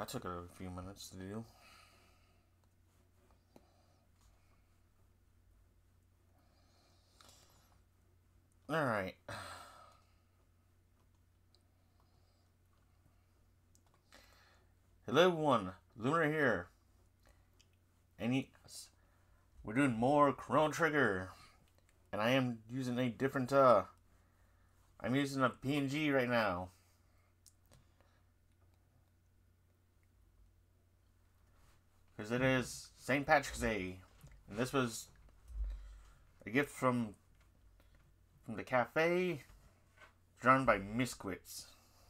that took a few minutes to do. Alright. Hello everyone, Lunar here. And we're doing more Chrono Trigger. And I am using a different, I'm using a PNG right now. Because it is St. Patrick's Day. And this was a gift from the cafe, drawn by Misquits.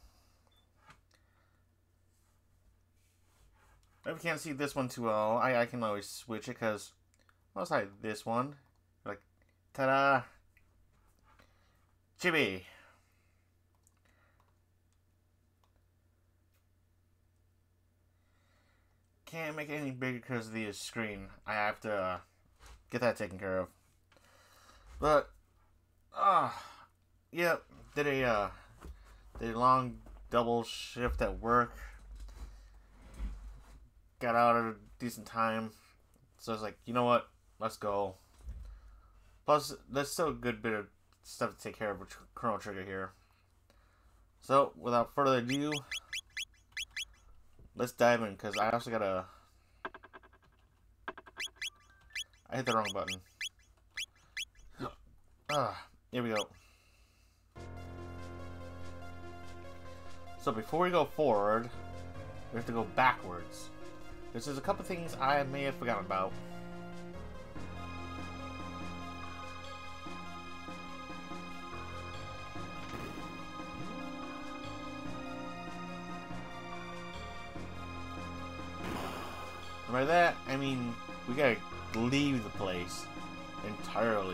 If you can't see this one too well, I can always switch it because let's try this one. Like, ta-da! Chibi! Can't make it any bigger because of the screen. I have to get that taken care of. But, yep, did a long double shift at work. Got out at a decent time. So I was like, you know what? Let's go. Plus, there's still a good bit of stuff to take care of with Chrono Trigger here. So, without further ado, let's dive in, because I also gotta... I hit the wrong button. Here we go. So before we go forward, we have to go backwards. Because there's a couple things I may have forgotten about. And by that, I mean, we gotta leave the place entirely.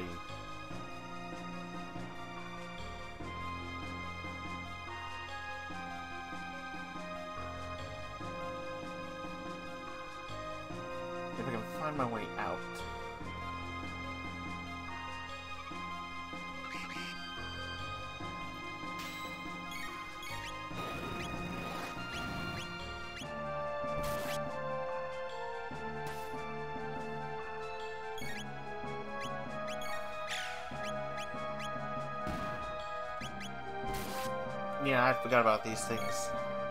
If I can find my way out. Yeah, I forgot about these things.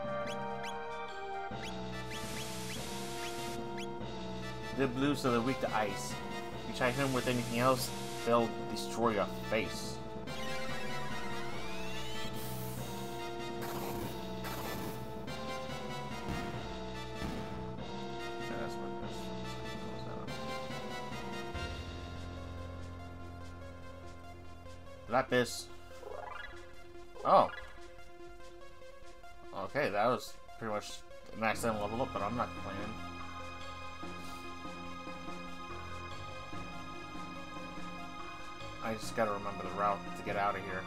The blues are weak to ice. You try him with anything else, they'll destroy your face. Lapis. Oh. Okay, that was pretty much an accidental level up, but I'm not complaining. I just gotta remember the route to get out of here.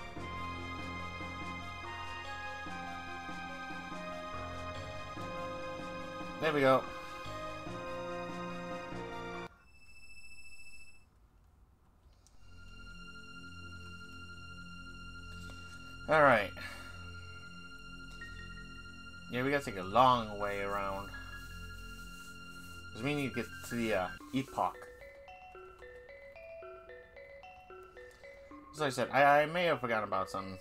There we go. Alright. Yeah, we gotta take a long way around. Because we need to get to the Epoch. As I said, I may have forgotten about something.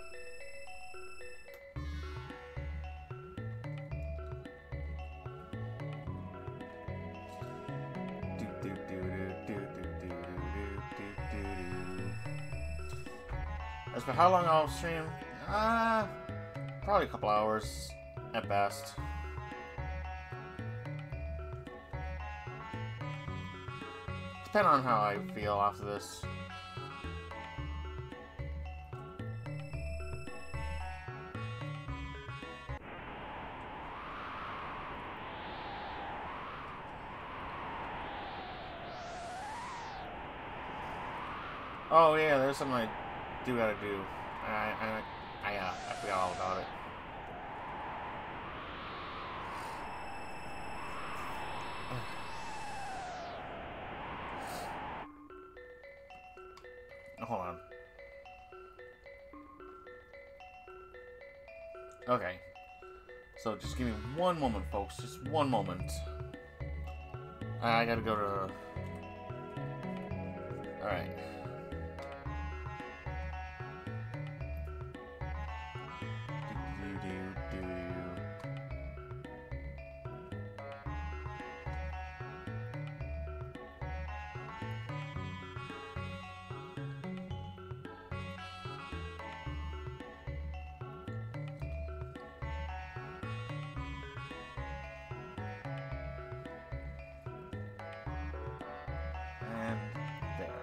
As for how long I'll stream, probably a couple hours at best. Depending on how I feel after this. Oh yeah, there's something I do gotta do. I forgot all about it. Hold on. Okay. So just give me one moment, folks. Just one moment. I gotta go to... Alright. And there.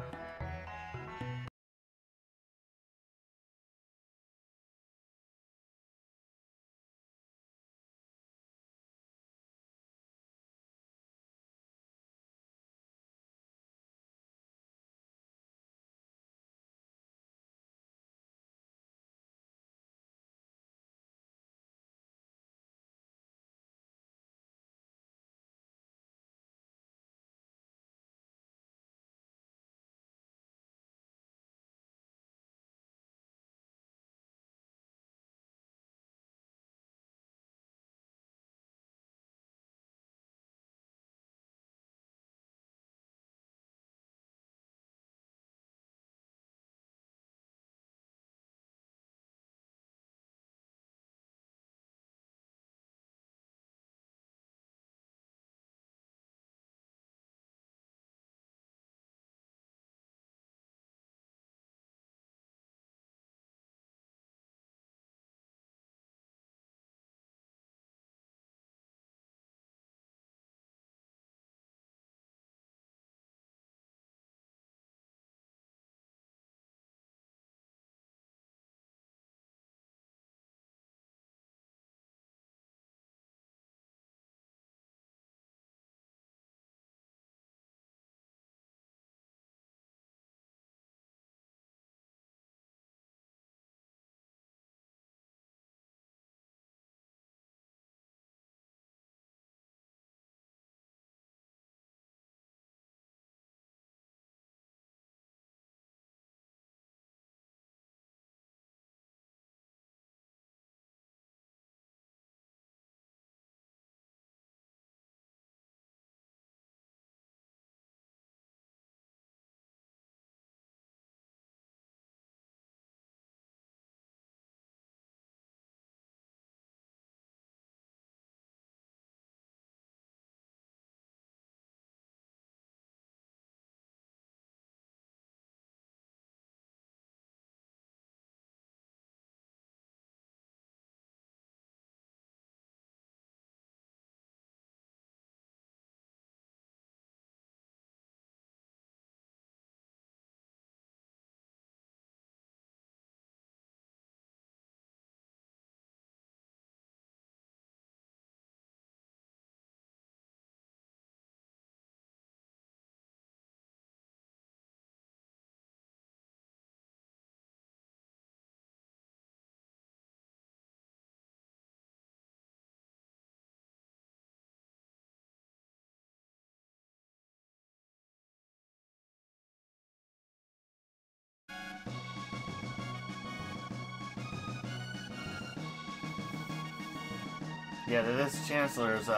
Yeah, this Chancellor's,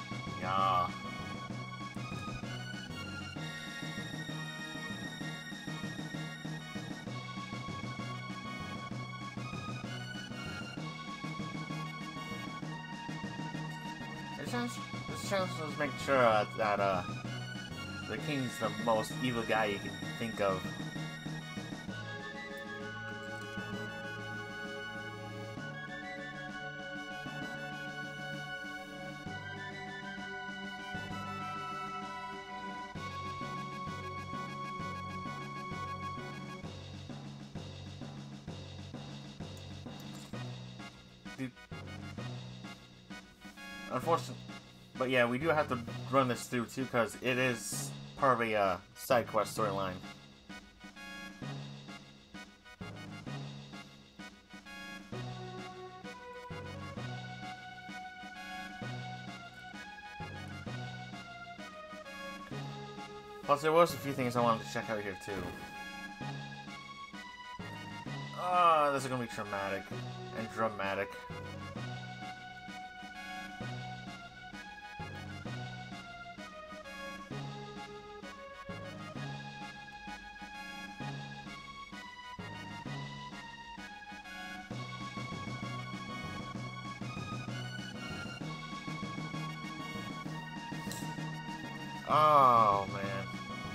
yeah. This Chancellor's making sure that, the king's the most evil guy you can think of. Unfortunately, but yeah, we do have to run this through too because it is part of a side quest storyline. Plus, there was a few things I wanted to check out here too. This is gonna be traumatic and dramatic. Oh, man.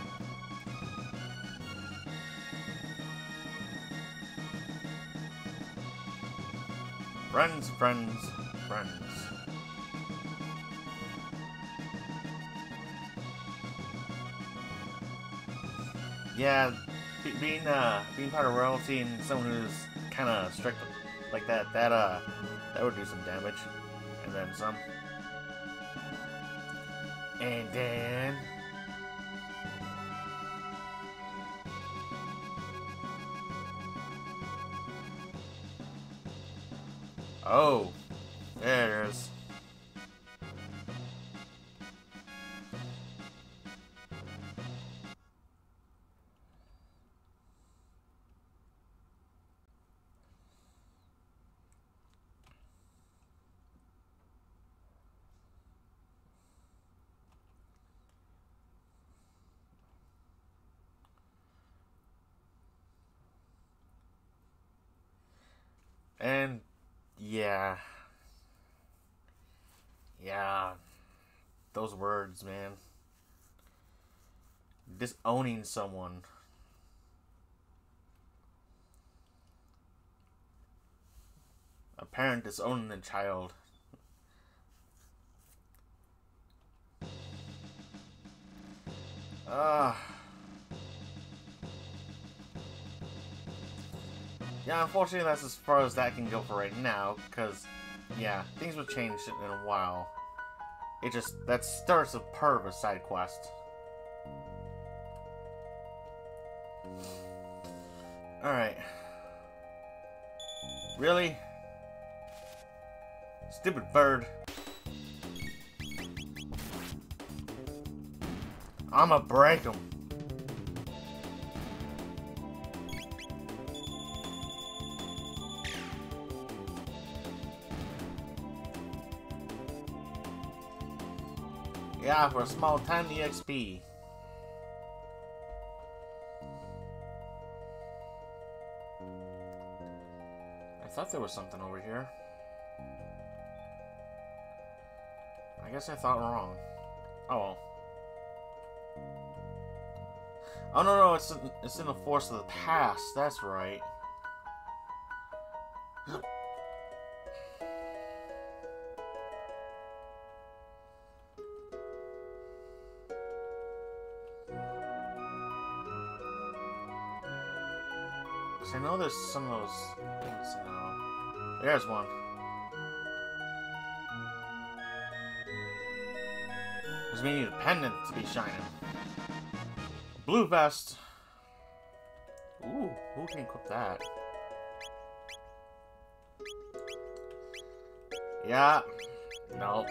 Friends, friends, friends. Yeah, being part of royalty and someone who's kind of strict like that would do some damage, and then some. And then... Oh, there it is. And yeah, those words, man. Disowning someone. A parent disowning a child. Yeah, unfortunately that's as far as that can go for right now, because, yeah, things will change in a while. That starts a part of a side quest. Alright. Really? Stupid bird. I'ma break him. Yeah, for a small tiny XP. I thought there was something over here. I guess I thought wrong. Oh well. Oh no, it's in the Forest of the Past. That's right. I know there's some of those things now. There's one. Because we need a pendant to be shining. Blue vest. Ooh, who can equip that? Yeah. No.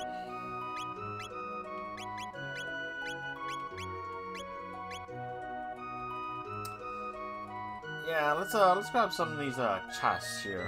Yeah, let's grab some of these chests here.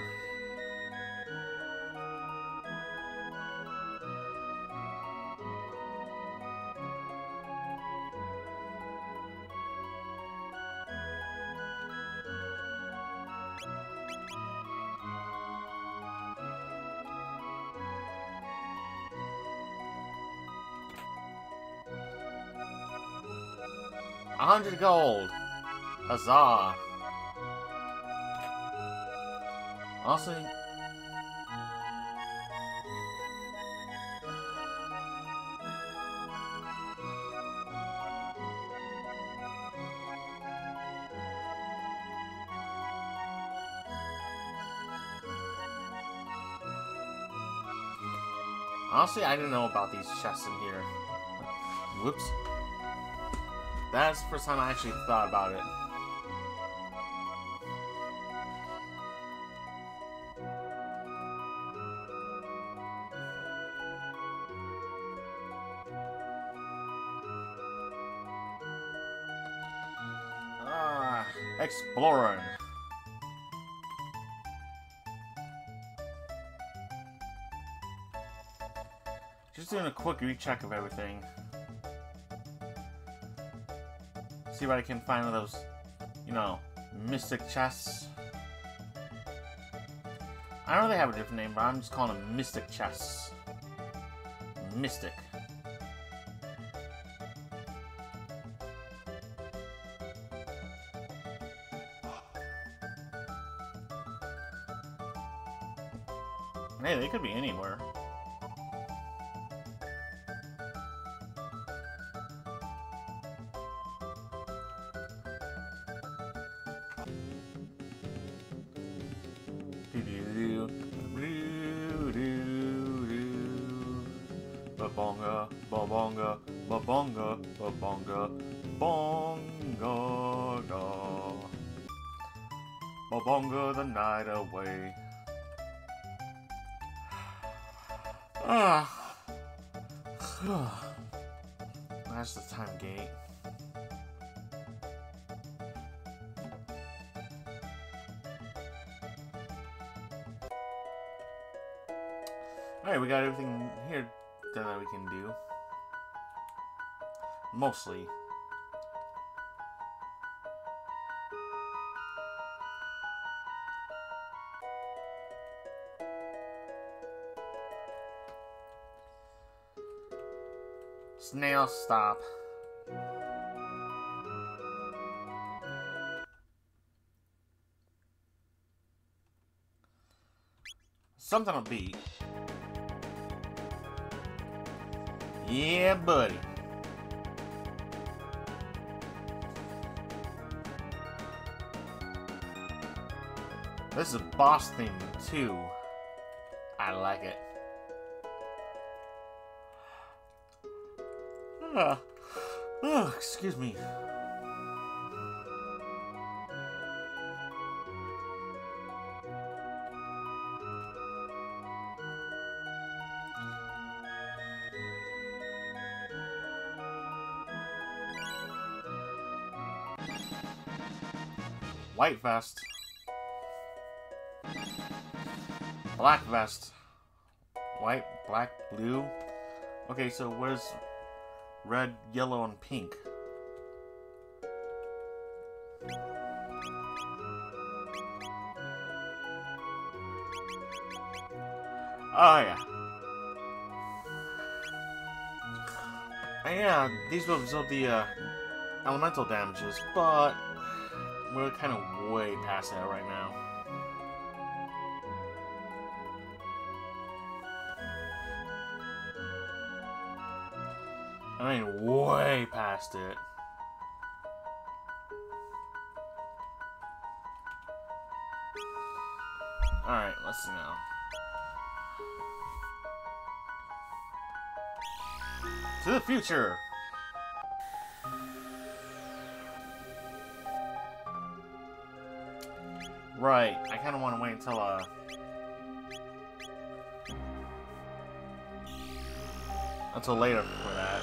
$100 gold. Huzzah. Honestly, I didn't know about these chests in here. Whoops. That's the first time I actually thought about it. Exploring. Just doing a quick recheck of everything. See what I can find with those, you know, mystic chests. I know they have a different name, but I'm just calling them mystic chests. Mystic. Hey, they could be anywhere. Ba-bonga, ba-bonga, ba-bonga, ba-bonga, bonga, ga. Ba-bonga the night away. Ah. That's the time gate. Alright, we got everything here done that we can do. Mostly. Snail, stop. Something will beat. Yeah, buddy. This is a boss theme too. I like it. Excuse me. White vest. Black vest. White, black, blue. Okay, so where's red, yellow, and pink? Oh, yeah. And yeah, these will absorb the elemental damages, but we're kind of way past that right now. I mean, way past it. Alright, let's see now. To the future! Right, I kind of want to wait until later for that.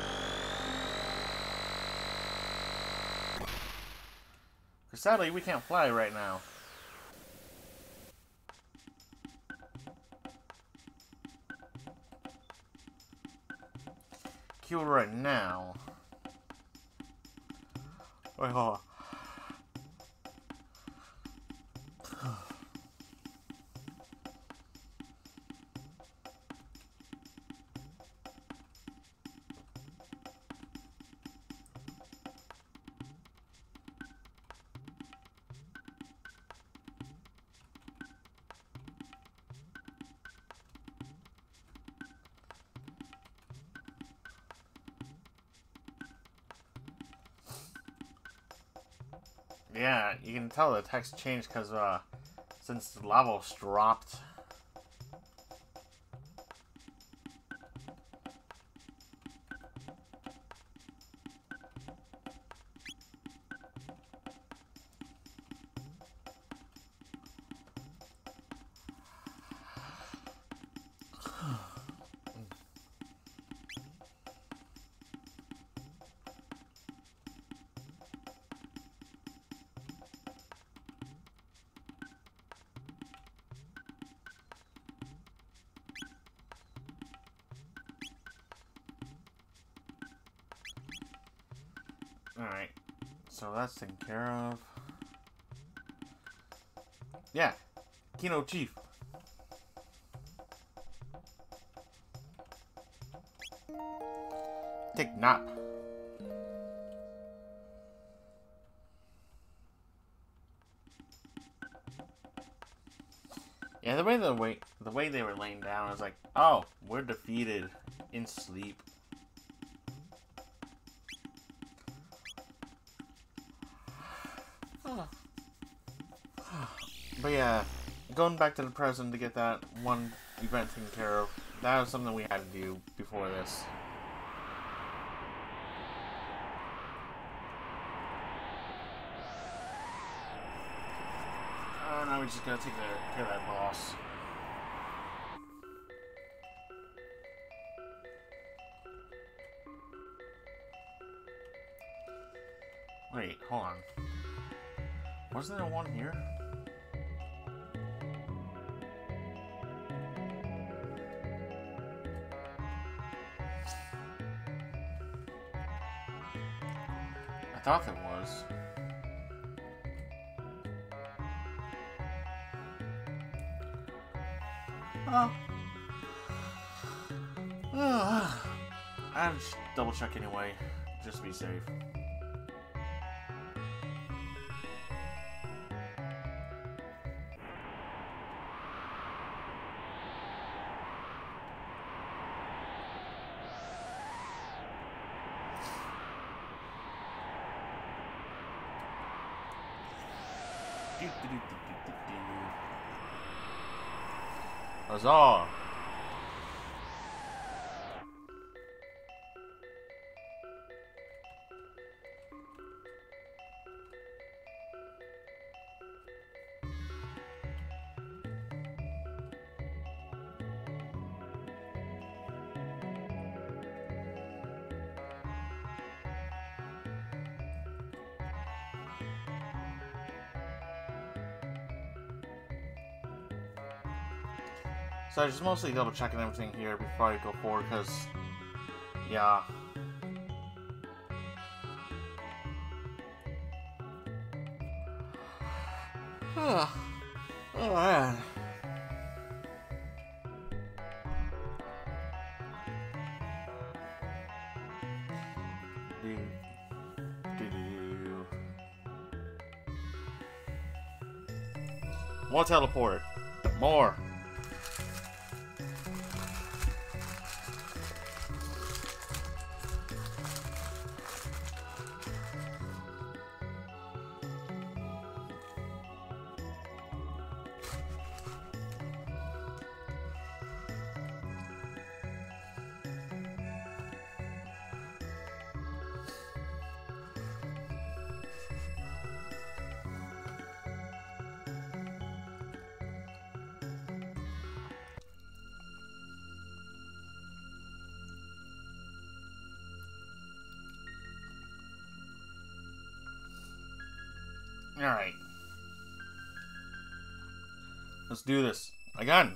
Because sadly, we can't fly right now. Cue right now. Wait, hold on. Yeah, you can tell the text changed because since the levels dropped. Alright, so that's taken care of. Yeah, Kino Chief. Take nap. Yeah, the way they were laying down, I was like, oh, we're defeated in sleep. But yeah, going back to the present to get that one event taken care of, that was something we had to do before this. Now we just gotta take care of that boss. Wait, hold on. Wasn't there one here? I thought there was. Oh. I'll just double check anyway, just to be safe. Huzzah! So I just mostly double checking everything here before I go forward, because, yeah. Oh man. More teleport. More. Alright. Let's do this. Again.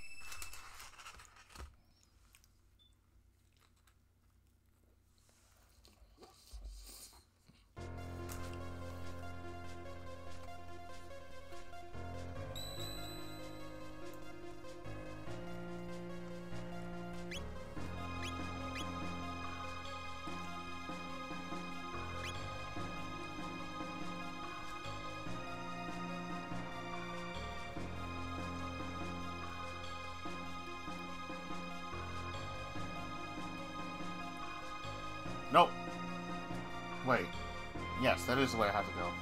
Nope. Wait. Yes, that is the way I have to go.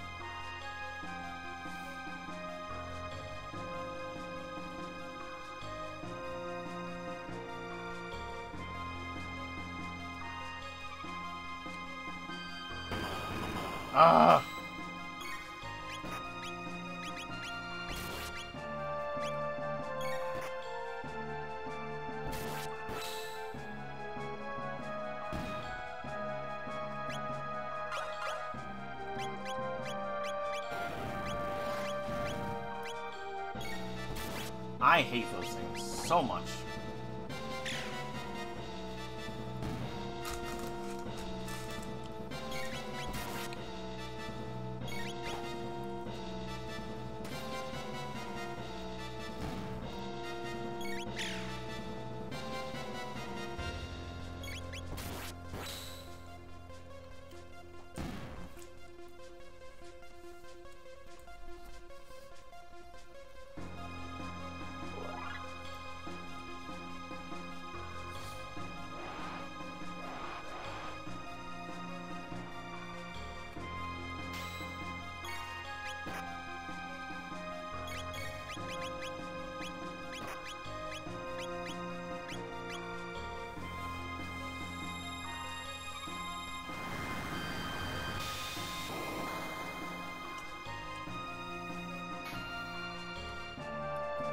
Ah! I hate those things so much.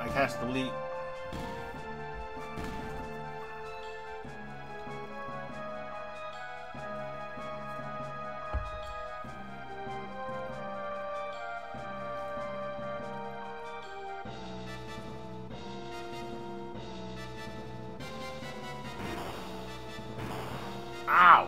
I cast delete. Ow!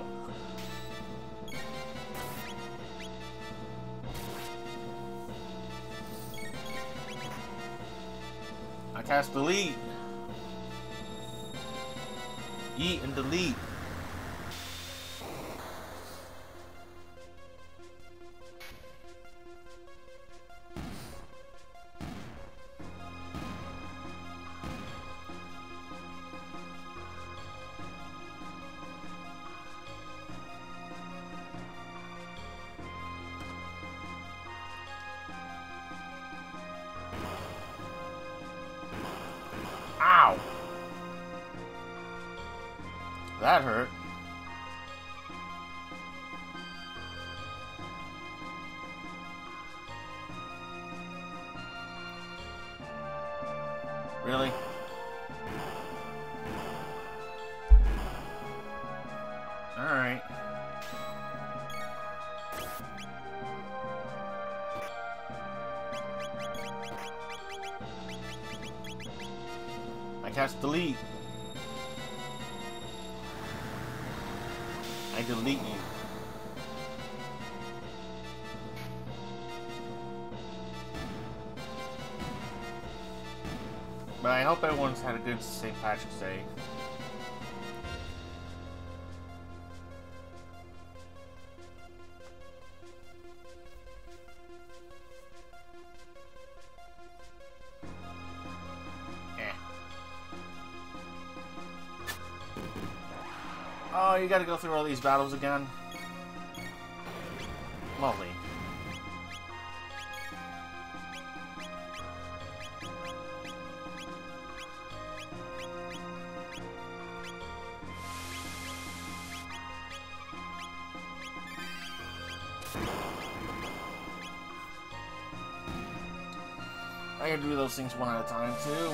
I cast delete. Eat and delete. Ow! That hurt. Really? Alright. I cast delete. I delete you. But I hope everyone's had a good St. Patrick's Day. Oh, you gotta go through all these battles again? Lovely. I gotta do those things one at a time, too.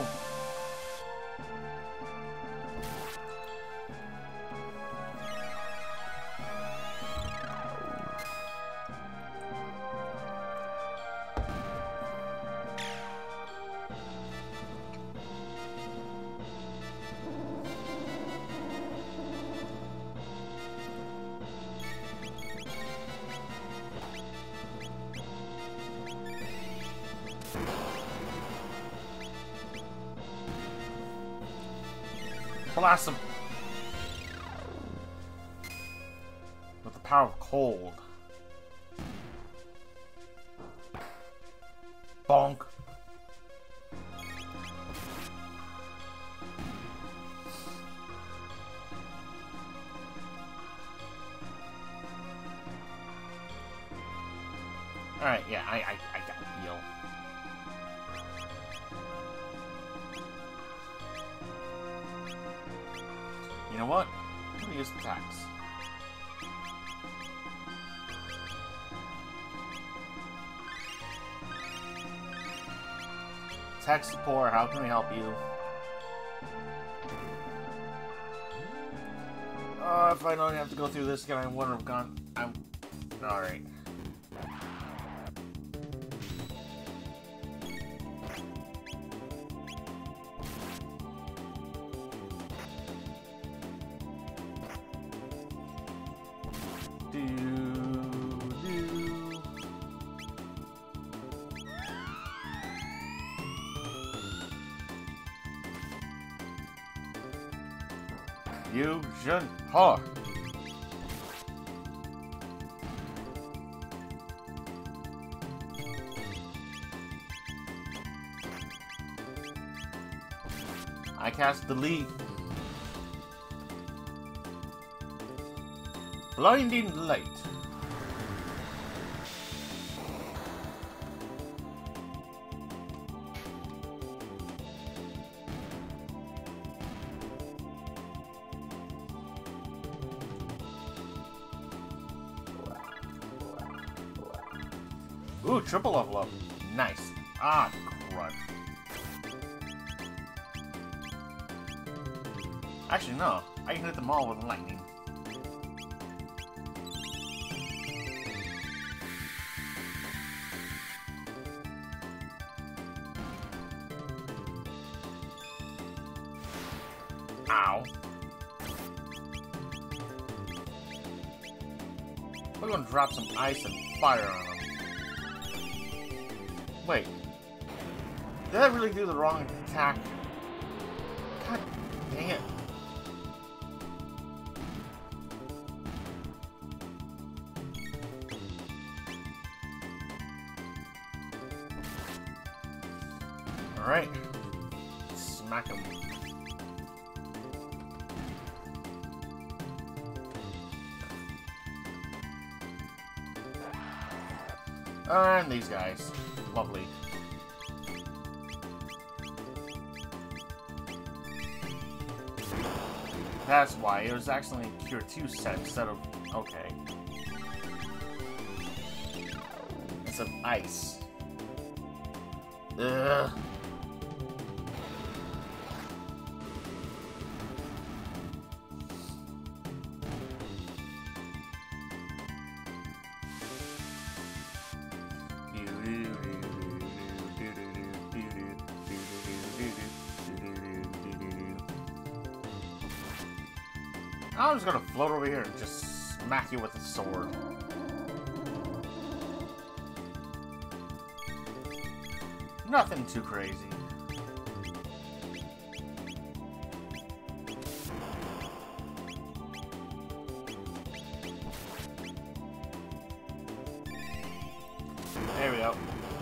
Blast him with the power of cold. Bonk. Alright, yeah, I gotta heal. You know what? I'm gonna use the tax. Tax support, how can we help you? Oh, if I don't have to go through this again, I wouldn't have gone. Alright. Fusion Heart. I cast delete. Blinding light. Ooh, triple level up. Nice. Ah, crud. Actually, no. I can hit them all with lightning. Ow. We're gonna drop some ice and fire on them. Wait. Did I really do the wrong attack? God dang it. Alright. Smack him. And these guys. Lovely. That's why. It was actually a Cure 2 set instead of... Okay. It's of ice. Ugh. I'm just gonna float over here and just smack you with a sword. Nothing too crazy. There we go.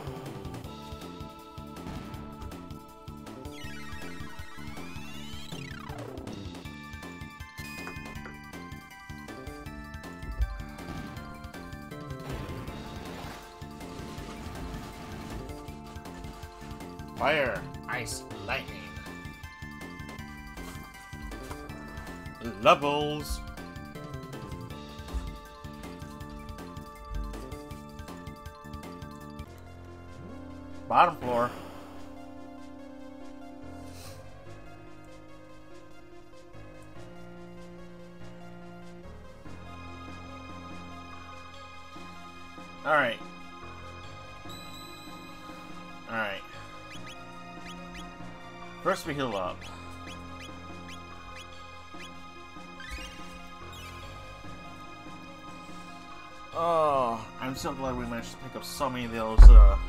Fire, ice, lightning. Levels. Bottom floor. Alright. Alright. First we heal up. Oh, I'm so glad we managed to pick up so many of those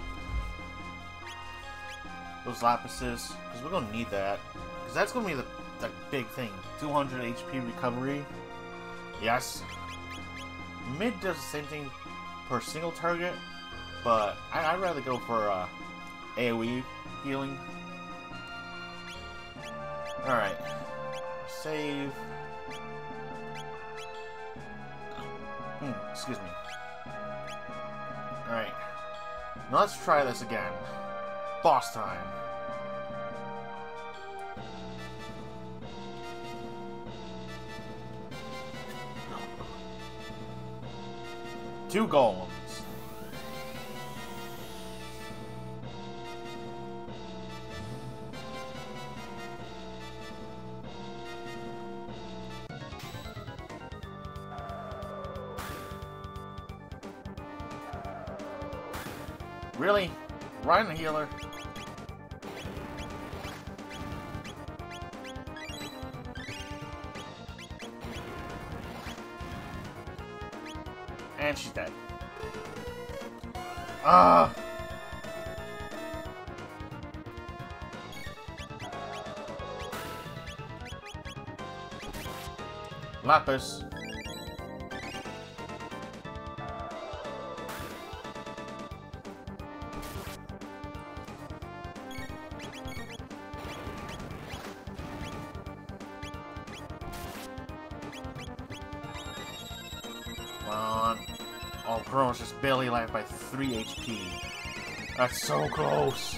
lapises, because we're gonna need that. Because that's gonna be the big thing. 200 HP recovery. Yes. Mid does the same thing per single target, but I'd rather go for AoE healing. Alright. Save. Excuse me. Alright. Now let's try this again. Boss time. Two golems. Really? Ryan the healer? And she's dead. Ah! Lapis. Come on. Oh, Chrono's just barely alive by 3 HP. That's so close.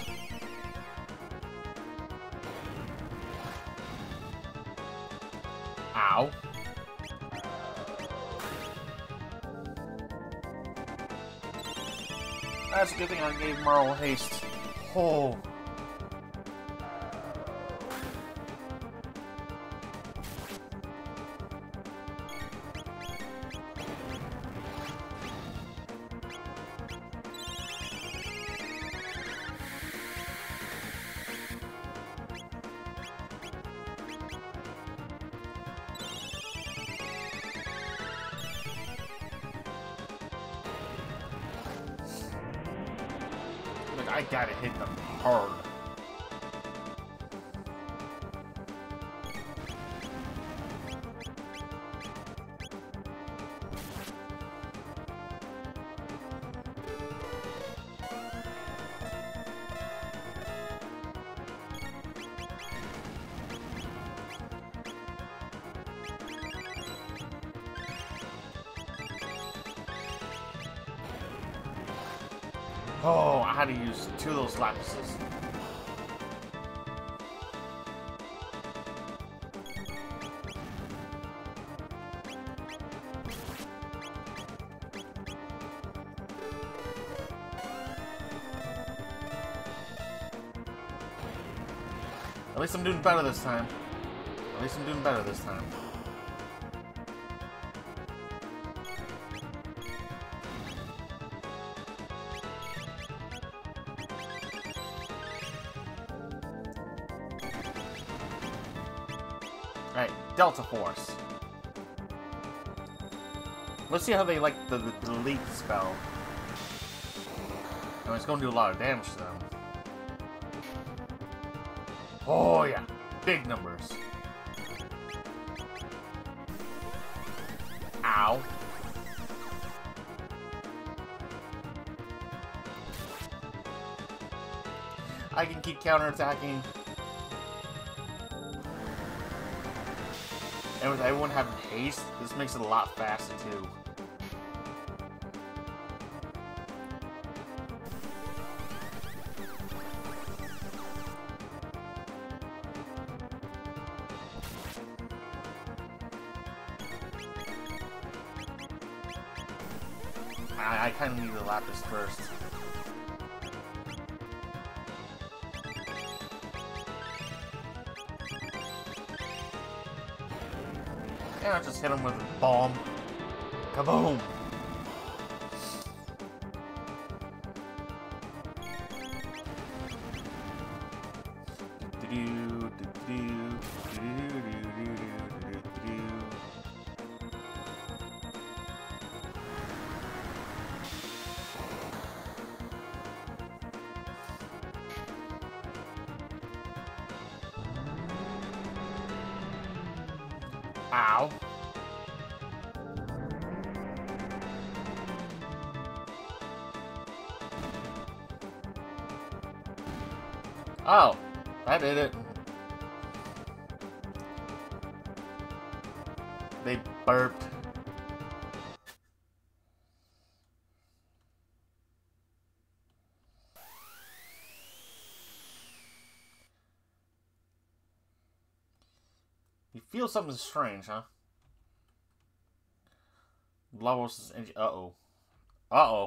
Ow. That's a good thing I gave Marl haste. Oh. I gotta hit them hard. Oh, I had to use 2 of those lapises. At least I'm doing better this time. At least I'm doing better this time. Alright, Delta Force. Let's see how they like the delete spell. I mean, it's going to do a lot of damage to them. Oh yeah, big numbers. Ow. I can keep counterattacking. And with everyone having haste, this makes it a lot faster too. I kind of need the Lapis first. Yeah, I'll just hit him with a bomb. Kaboom! Ow. Oh, that did it. They burped. You feel something strange, huh? Lavos' engine. Uh-oh. Uh-oh.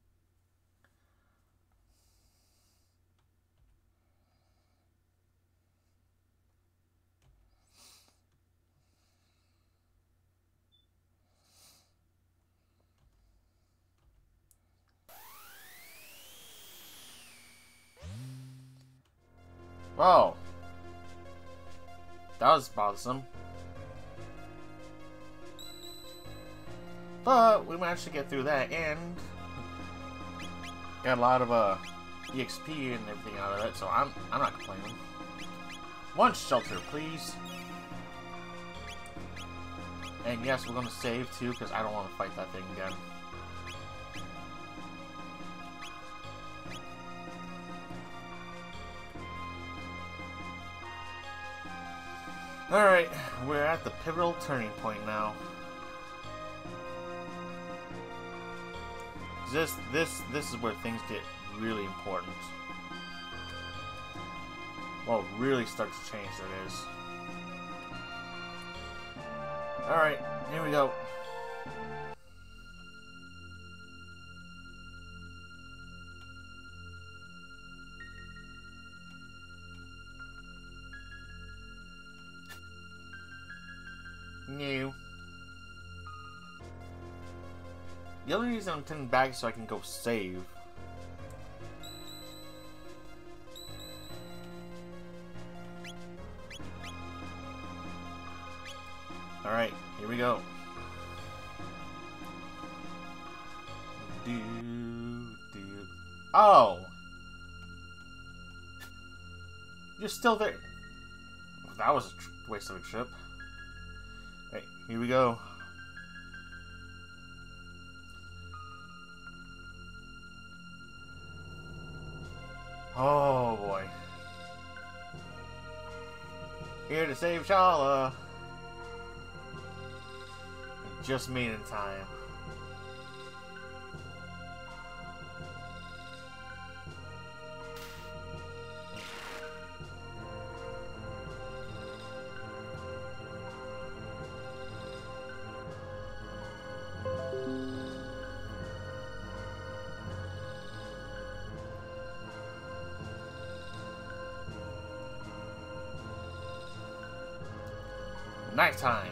Oh. That was bothersome. But we managed to get through that and got a lot of EXP and everything out of it, so I'm not complaining. One shelter, please. And yes, we're gonna save too, because I don't want to fight that thing again. Alright, we're at the pivotal turning point now. This is where things get really important. Well, really starts to change, that is. Alright, here we go. New. The only reason I'm turning back is so I can go save. Alright, here we go. Oh! You're still there. That was a waste of a trip. Hey, here we go. Oh boy. Here to save Shala. Just made in time. Nighttime.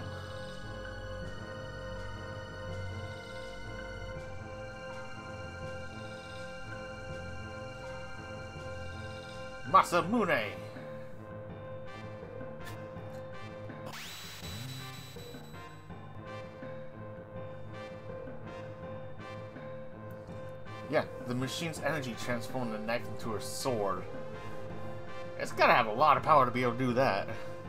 Masamune. Yeah, the machine's energy transformed the knife into a sword. It's gotta have a lot of power to be able to do that.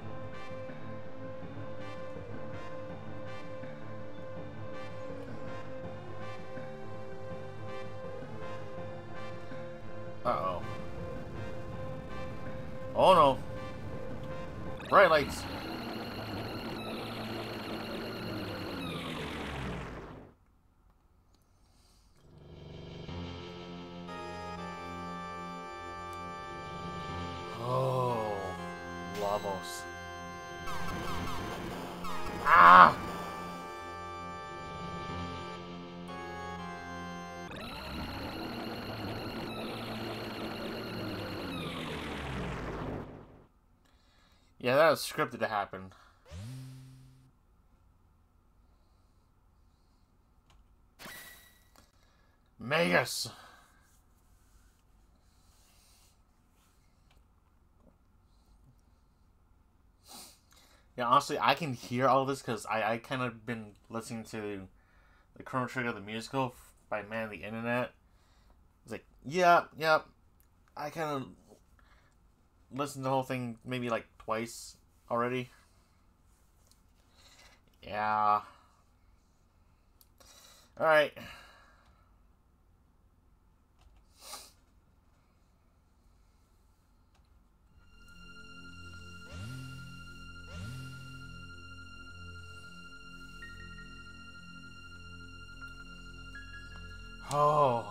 Uh-oh. Oh no. Bright lights. Oh. Lavos. Ah! Yeah, that was scripted to happen. Magus! Yeah, honestly, I can hear all this because I kind of been listening to the Chrono Trigger the musical by Man of the Internet. It's like, yeah, I kind of listened to the whole thing maybe like twice already. Yeah. Alright. Oh.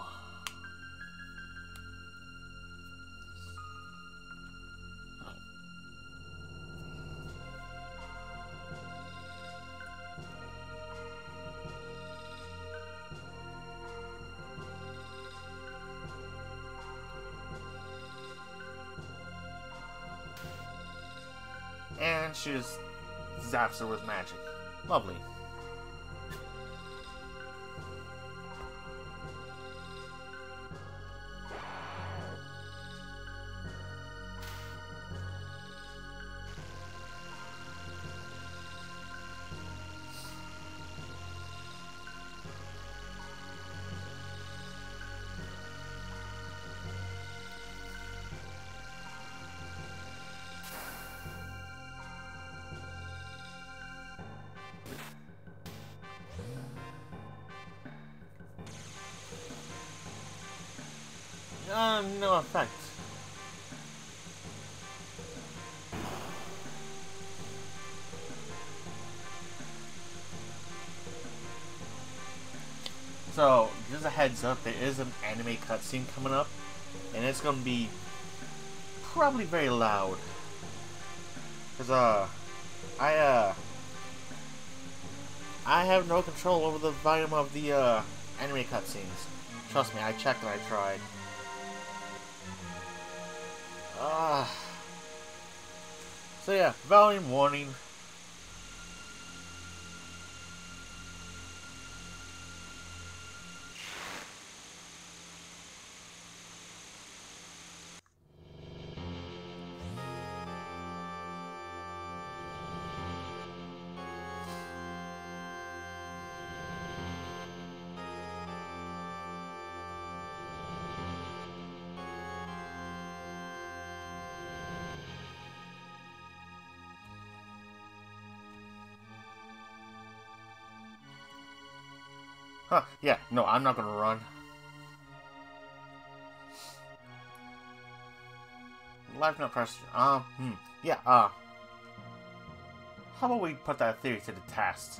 And she just zaps her with magic. Lovely. No effect. So, just a heads up, there is an anime cutscene coming up, and it's gonna be probably very loud. Cause I have no control over the volume of the anime cutscenes. Trust me, I checked and I tried. So yeah, volume warning. Huh, yeah, no, I'm not gonna run. Life not pressure. Yeah, how about we put that theory to the test?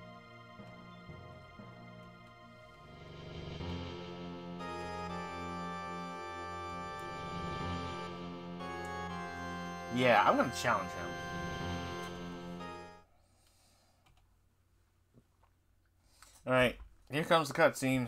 Yeah, I'm gonna challenge him. Alright, here comes the cutscene.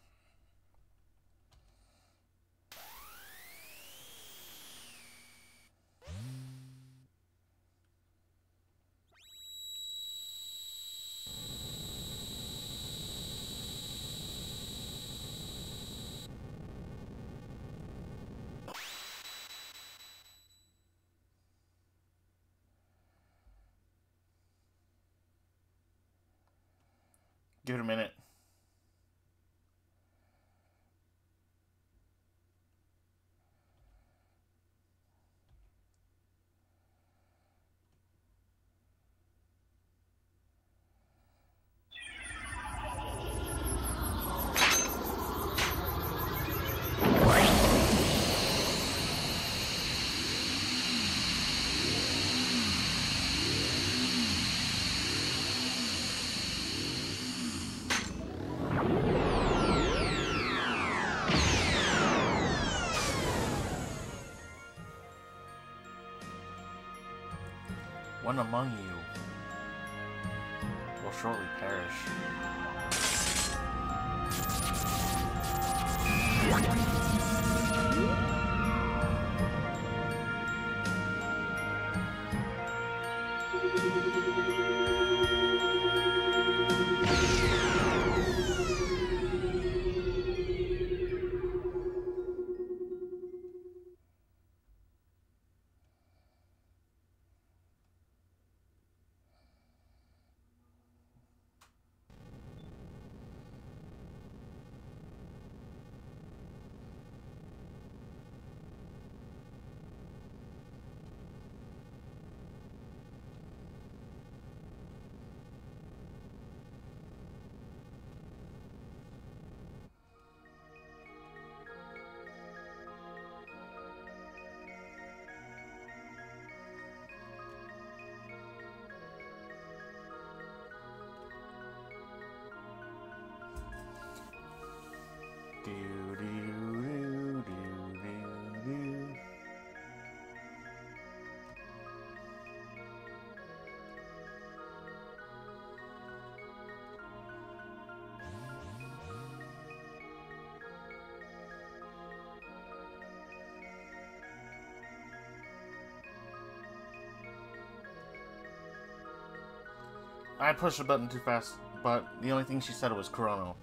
Give it a minute. One among you will shortly perish. I pushed the button too fast, but the only thing she said was Chrono.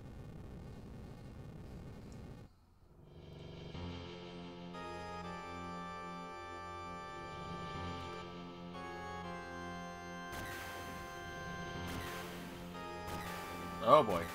Oh boy.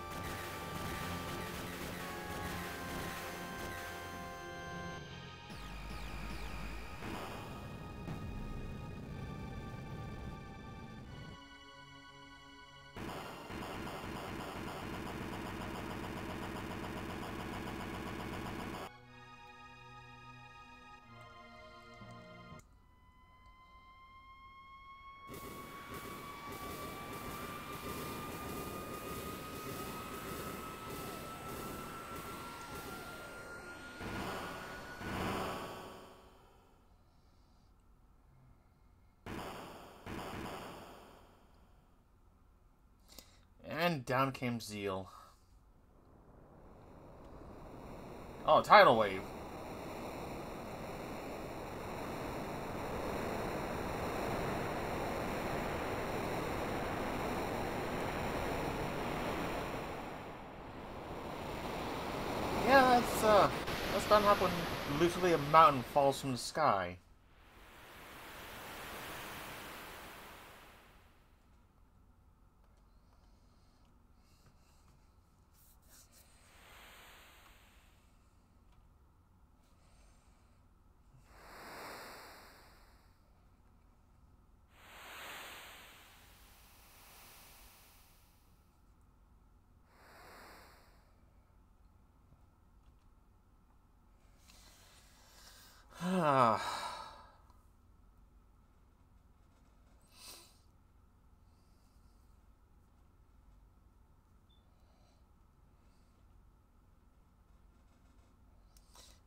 And down came Zeal. Oh, tidal wave. Yeah, that's not happen when literally a mountain falls from the sky.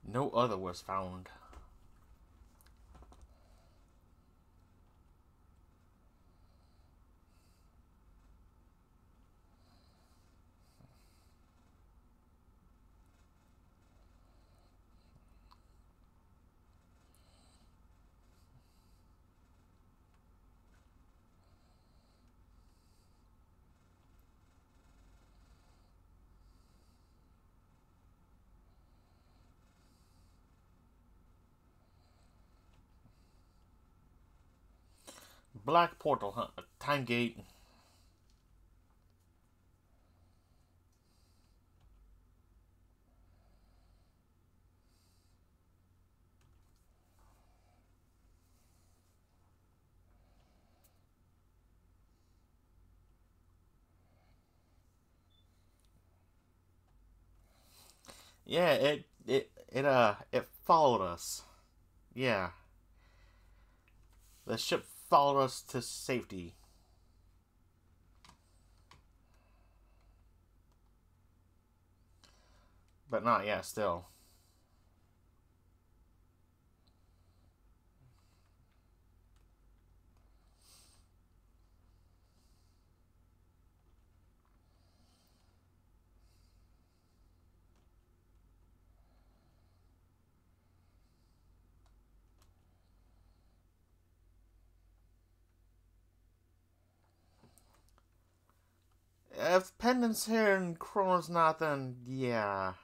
No other was found. Black portal, huh? Time gate. Yeah, it followed us. Yeah, the ship followed us to safety. But not yet, still. If Pendant's here and Chrono's not, then yeah.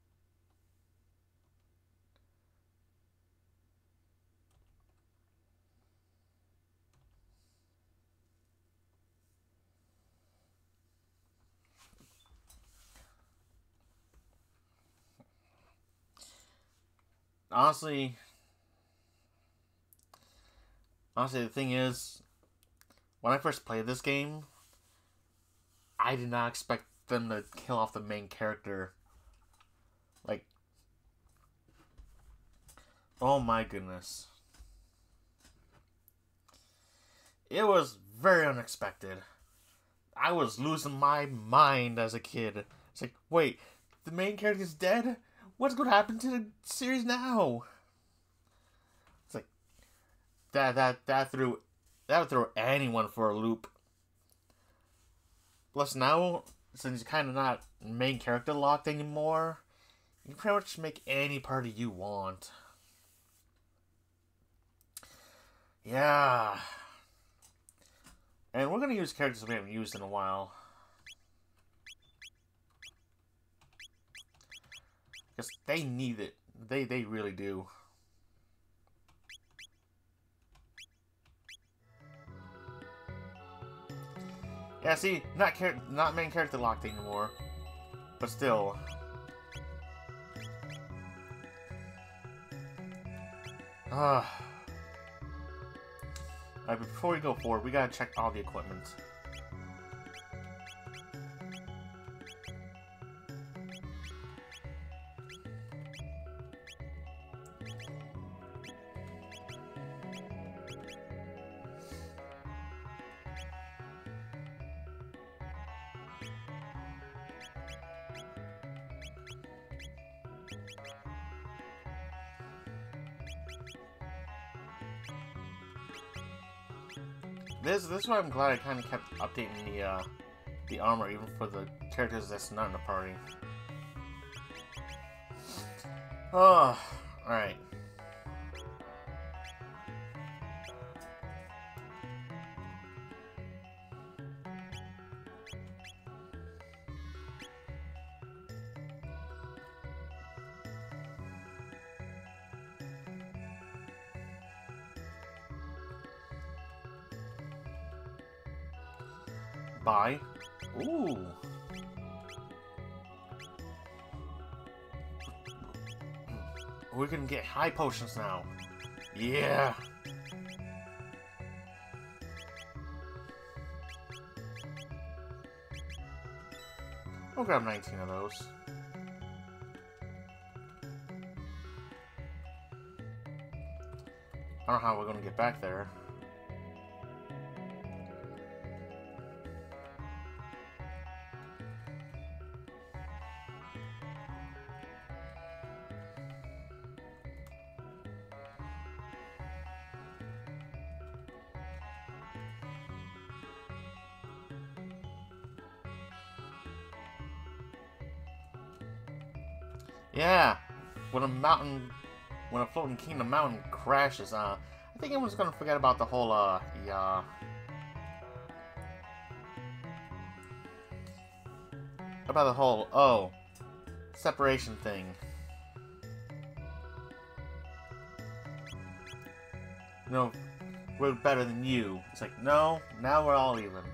Honestly, the thing is, when I first played this game, I did not expect them to kill off the main character. Like, oh my goodness. It was very unexpected. I was losing my mind as a kid. It's like, wait, the main character's dead? What's going to happen to the series now? It's like that would throw anyone for a loop. Plus now, since you're kind of not main character locked anymore, you can pretty much make any party you want. Yeah. And we're gonna use characters we haven't used in a while. Because they need it. They really do. Yeah, see, not main character locked anymore. But still. Alright, but before we go forward, we gotta check all the equipment. This is why I'm glad I kind of kept updating the armor even for the characters that's not in the party. Oh, alright. Bye. Ooh. We can get high potions now. Yeah. We'll grab 19 of those. I don't know how we're gonna get back there. Yeah, when a floating kingdom mountain crashes, I think everyone's gonna forget about the whole, yeah, about the whole, oh, separation thing. No, we're better than you. It's like, no, now we're all even.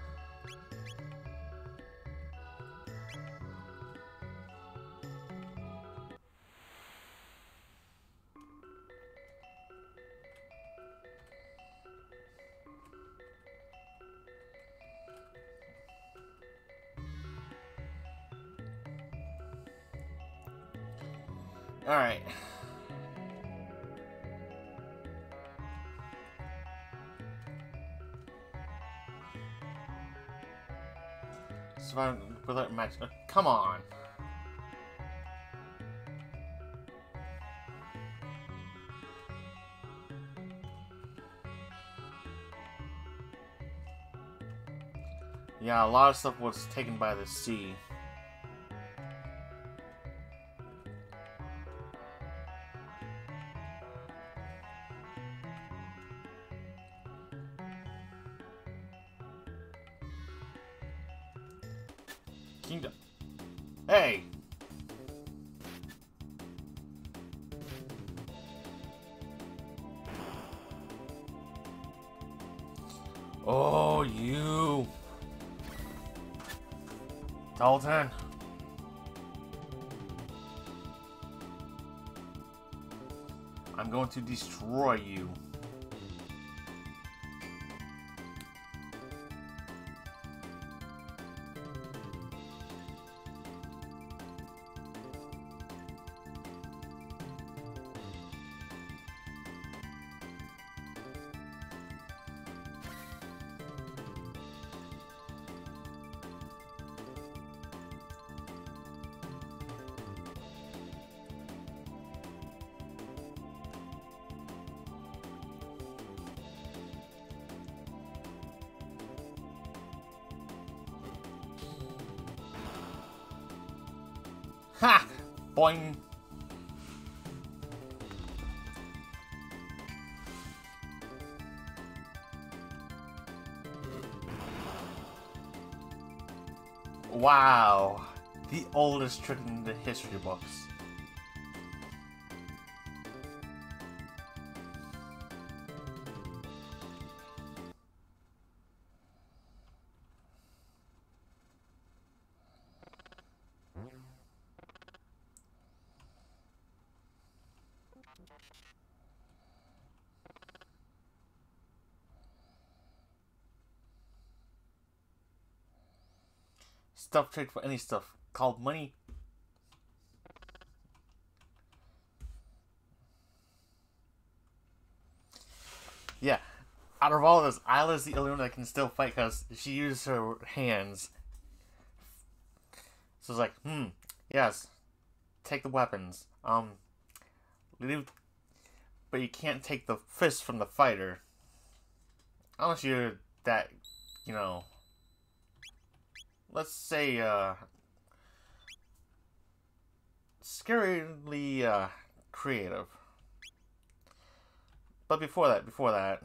Alright. Survive without match. Come on. Yeah, a lot of stuff was taken by the sea. Kingdom. Hey! Oh, you! Dalton! I'm going to destroy you. Ha! Boing! Wow! The oldest trick in the history books. Stuff trade for any stuff called money. Yeah, out of all of us, Isla's the only one that can still fight because she uses her hands. So it's like, yes, take the weapons. Leave, but you can't take the fist from the fighter. Unless you're that, you know, let's say, scarily, creative. But before that.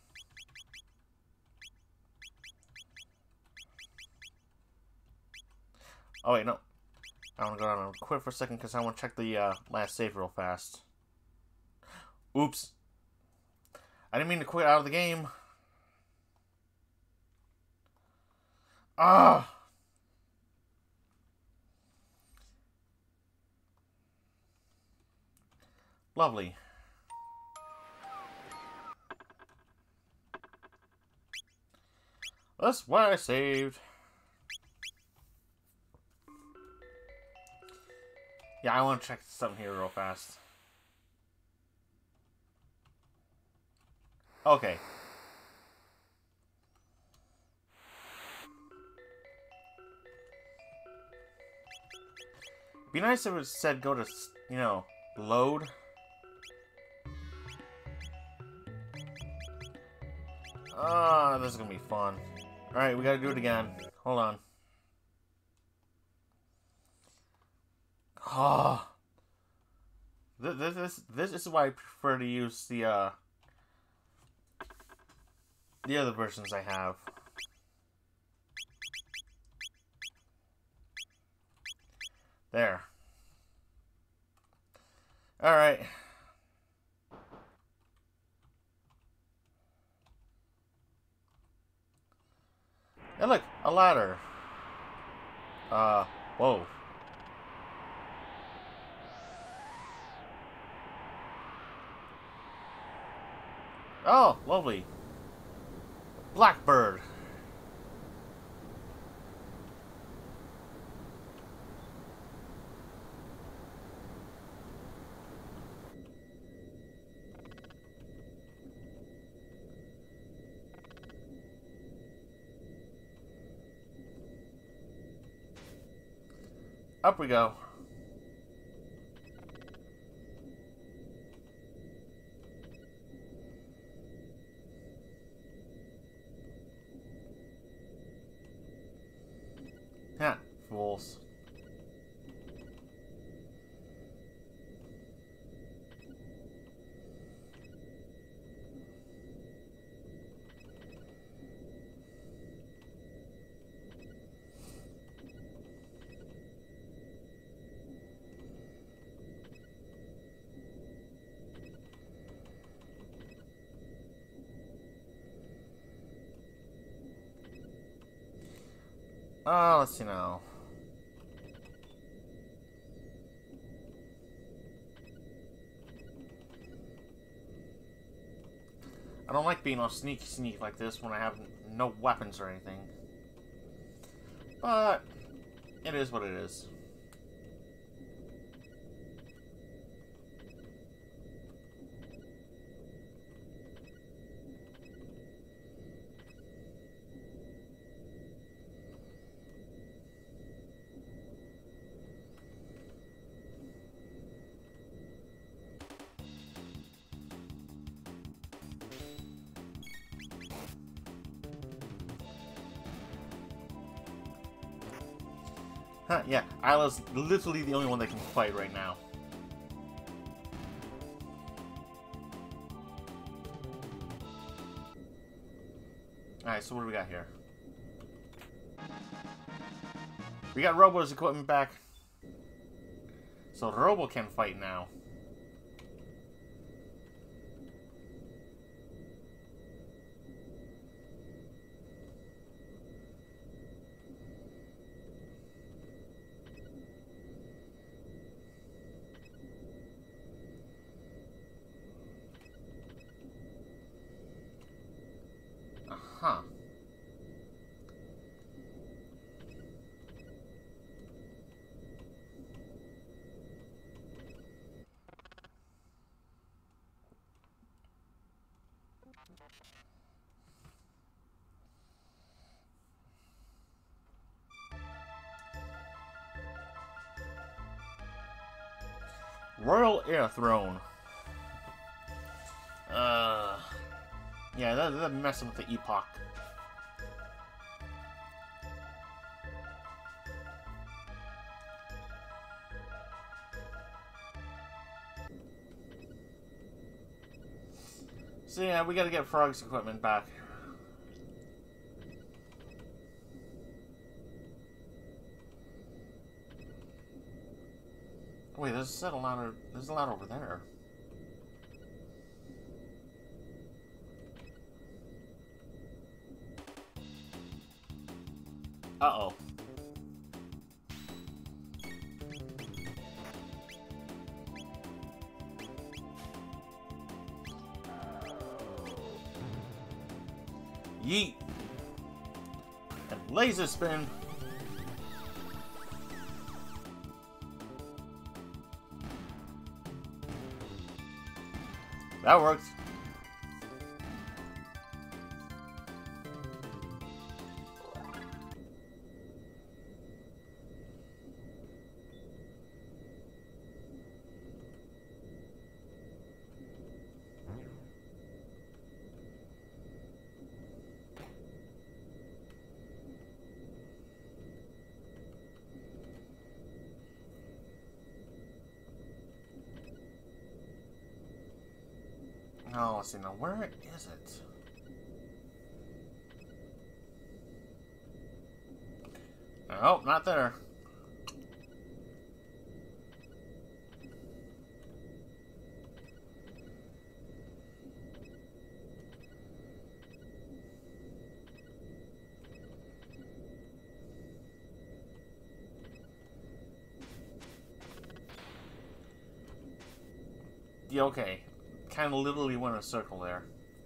Oh wait, no. I want to go down and quit for a second because I want to check the, last save real fast. Oops. I didn't mean to quit out of the game. Ah! Lovely. That's why I saved. Yeah, I want to check something here real fast. Okay. Be nice if it said go to, you know, load. Ah, this is gonna be fun. Alright, we gotta do it again. Hold on. Ah. This is why I prefer to use the other versions I have. There. Alright. Hey, look, a ladder. Whoa. Oh, lovely. Blackbird. Up we go. Ha, fools. Let's see now. I don't like being all sneaky like this when I have no weapons or anything. But it is what it is. Huh, yeah, Isla's literally the only one that can fight right now. Alright, so what do we got here? We got Robo's equipment back. So Robo can fight now. Huh. Royal Air Throne. Yeah, that messing with the epoch. So yeah, we gotta get Frog's equipment back. Wait, there's a ladder. There's a ladder over there. Uh-oh. Yeet. And laser spin. That works. Oh, let's see now. Where is it? Oh, not there. Yeah, okay. Kind of literally went in a circle there.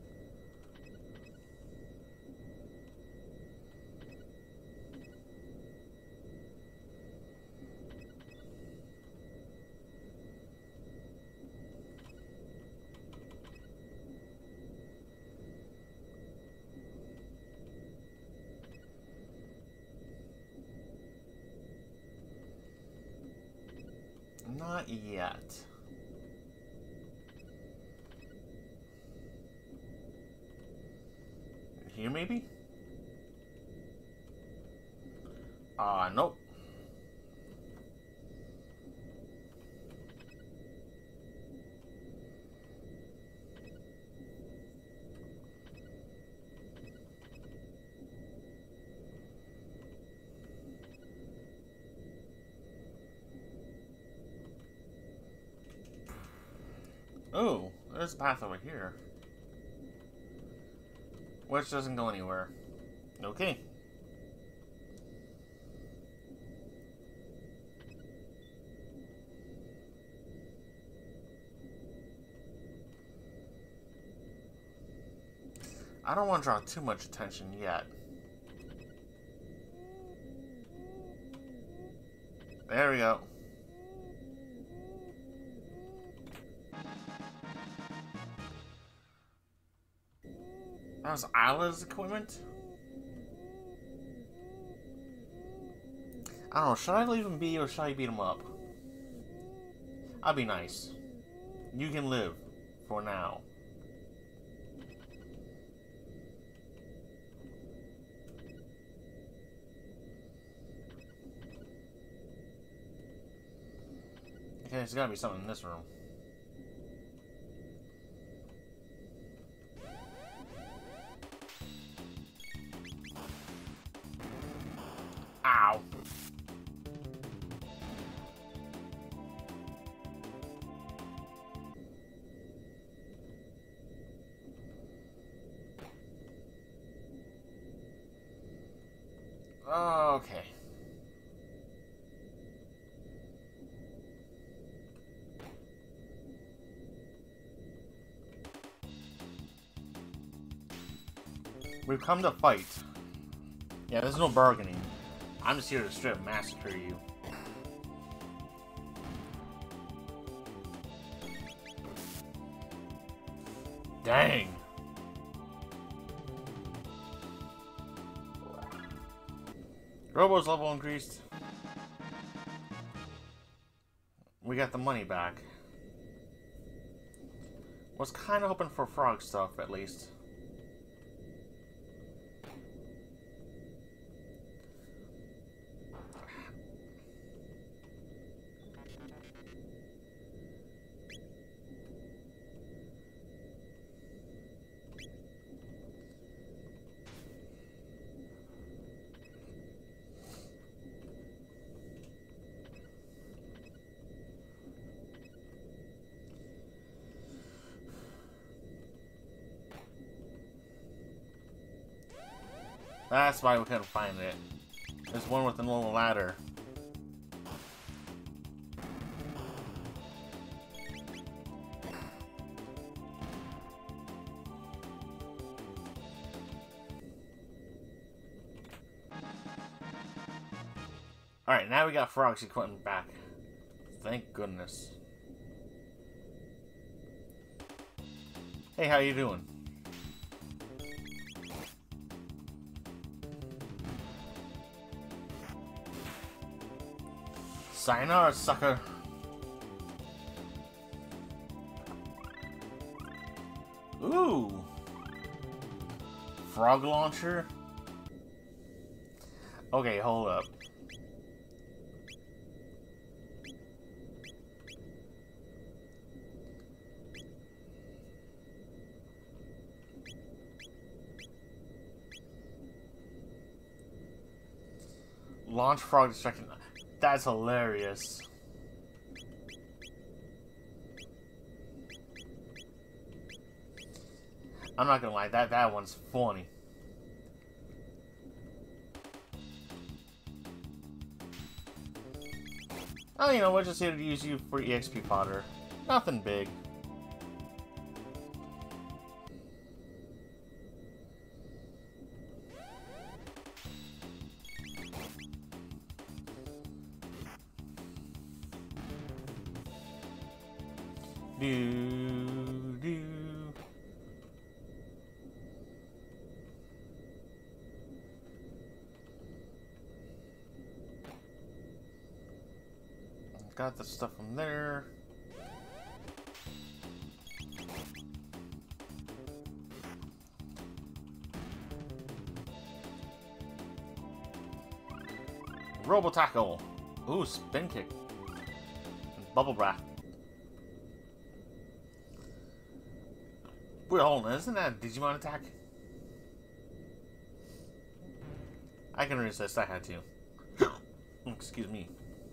Not yet. Here, maybe? Nope. Oh, there's a path over here. Which doesn't go anywhere. Okay. I don't want to draw too much attention yet. There we go. That was Isla's equipment? I don't know, should I leave him be or should I beat him up? I'll be nice. You can live. For now. Okay, there's gotta be something in this room. Ow. Okay. We've come to fight. Yeah, there's no bargaining. I'm just here to strip massacre you. Dang. Robo's level increased. We got the money back. Was kind of hoping for frog stuff, at least. That's why we couldn't find it. There's one with a little ladder. Alright, now we got Frog's equipment back. Thank goodness. Hey, how you doing? Sayonara, sucker. Ooh. Frog launcher? Okay, hold up. Launch frog distraction. That's hilarious. I'm not gonna lie, that one's funny. Oh, you know, we're just here to use you for EXP fodder. Nothing big. Do. Got the stuff from there. Robo Tackle. Ooh, spin kick. Bubble Breath. Wait, hold on. Isn't that a Digimon attack? I can resist. I had to. Excuse me.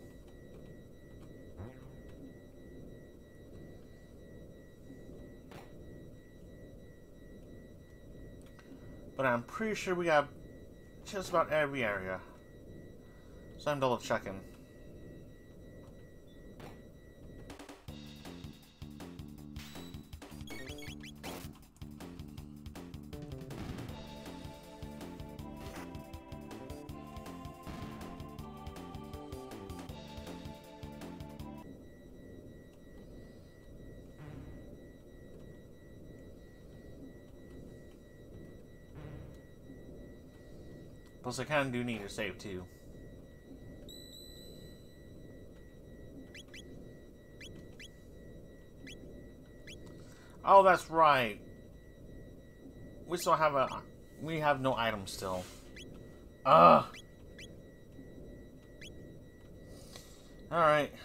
But I'm pretty sure we got just about every area. So I'm double checking. Plus I kinda do need to save too. Oh, that's right. We still have we have no items still. Ugh. Alright.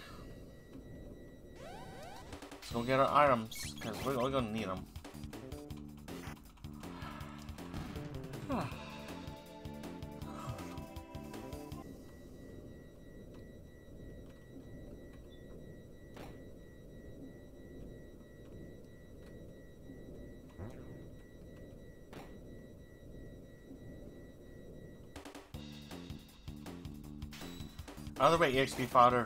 Let's go get our items, because we're gonna need them. Other way, EXP fodder.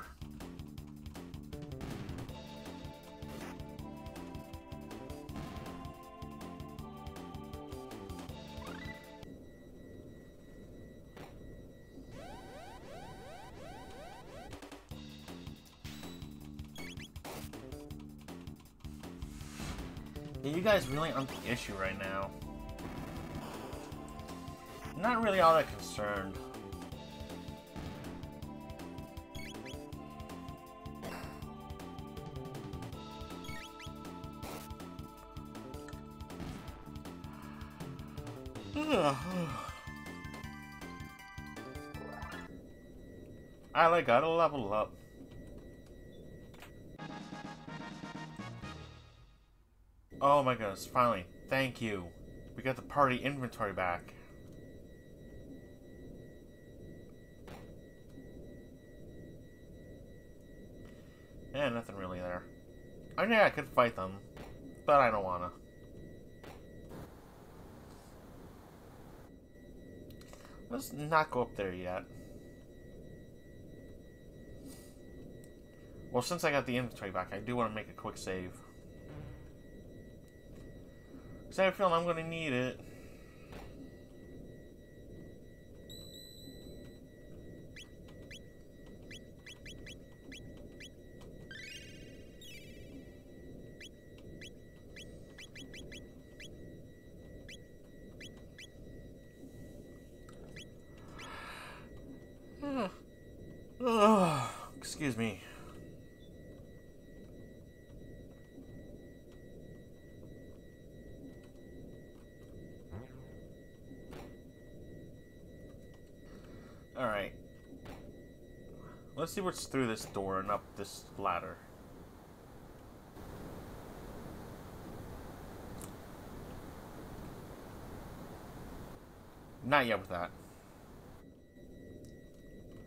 Yeah, you guys really aren't the issue right now. Not really all that concerned. I gotta level up. Oh my goodness, finally. Thank you. We got the party inventory back. Yeah, nothing really there. I mean, yeah, I could fight them, but I don't wanna. Let's not go up there yet. Well, since I got the inventory back, I do want to make a quick save. Because I have a feeling I'm going to need it. Excuse me. Alright. Let's see what's through this door and up this ladder. Not yet with that.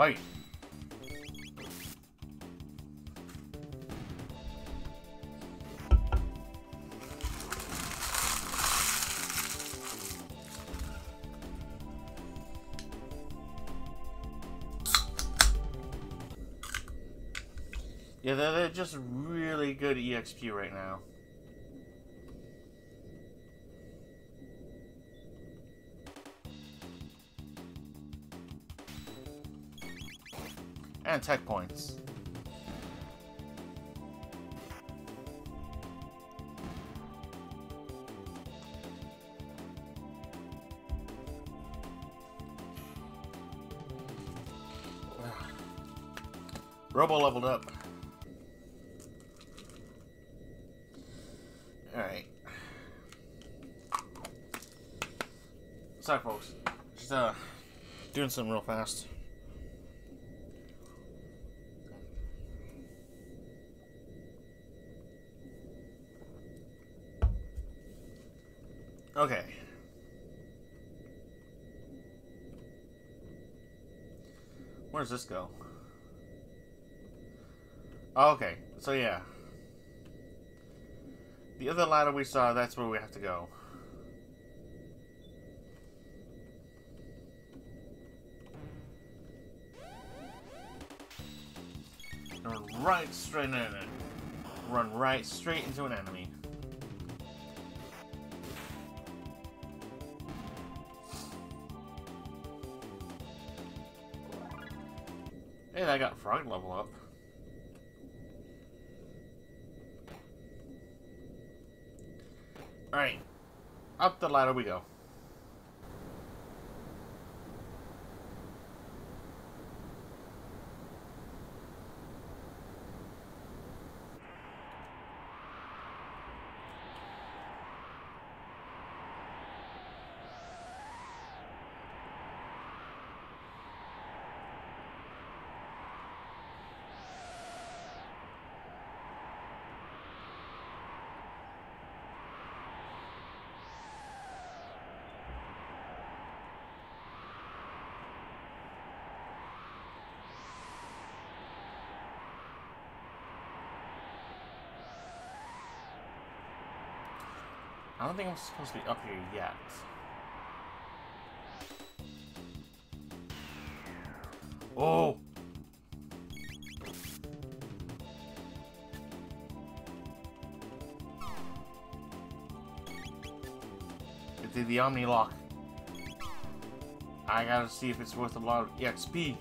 Fight! Yeah, they're just really good EXP right now. And tech points. Robo leveled up. Alright. Sorry, folks. Just, doing something real fast. Okay. Where does this go? Oh, okay. So, yeah. The other ladder we saw, that's where we have to go. Run right straight in it. Run right straight into an enemy. Hey, I got frog level up. Alright. Up the ladder we go. I don't think I'm supposed to be up here yet. Oh! It did the Omni Lock. I gotta see if it's worth a lot of EXP.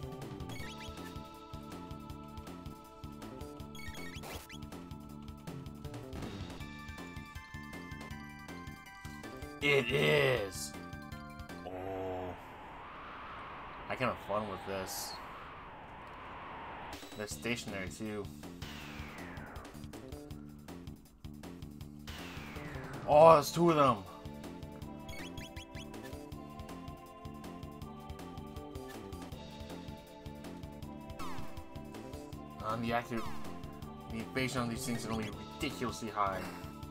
It is! Oh. I can have fun with this. They're stationary too. Oh, there's two of them! The evasion on these things is going to be ridiculously high.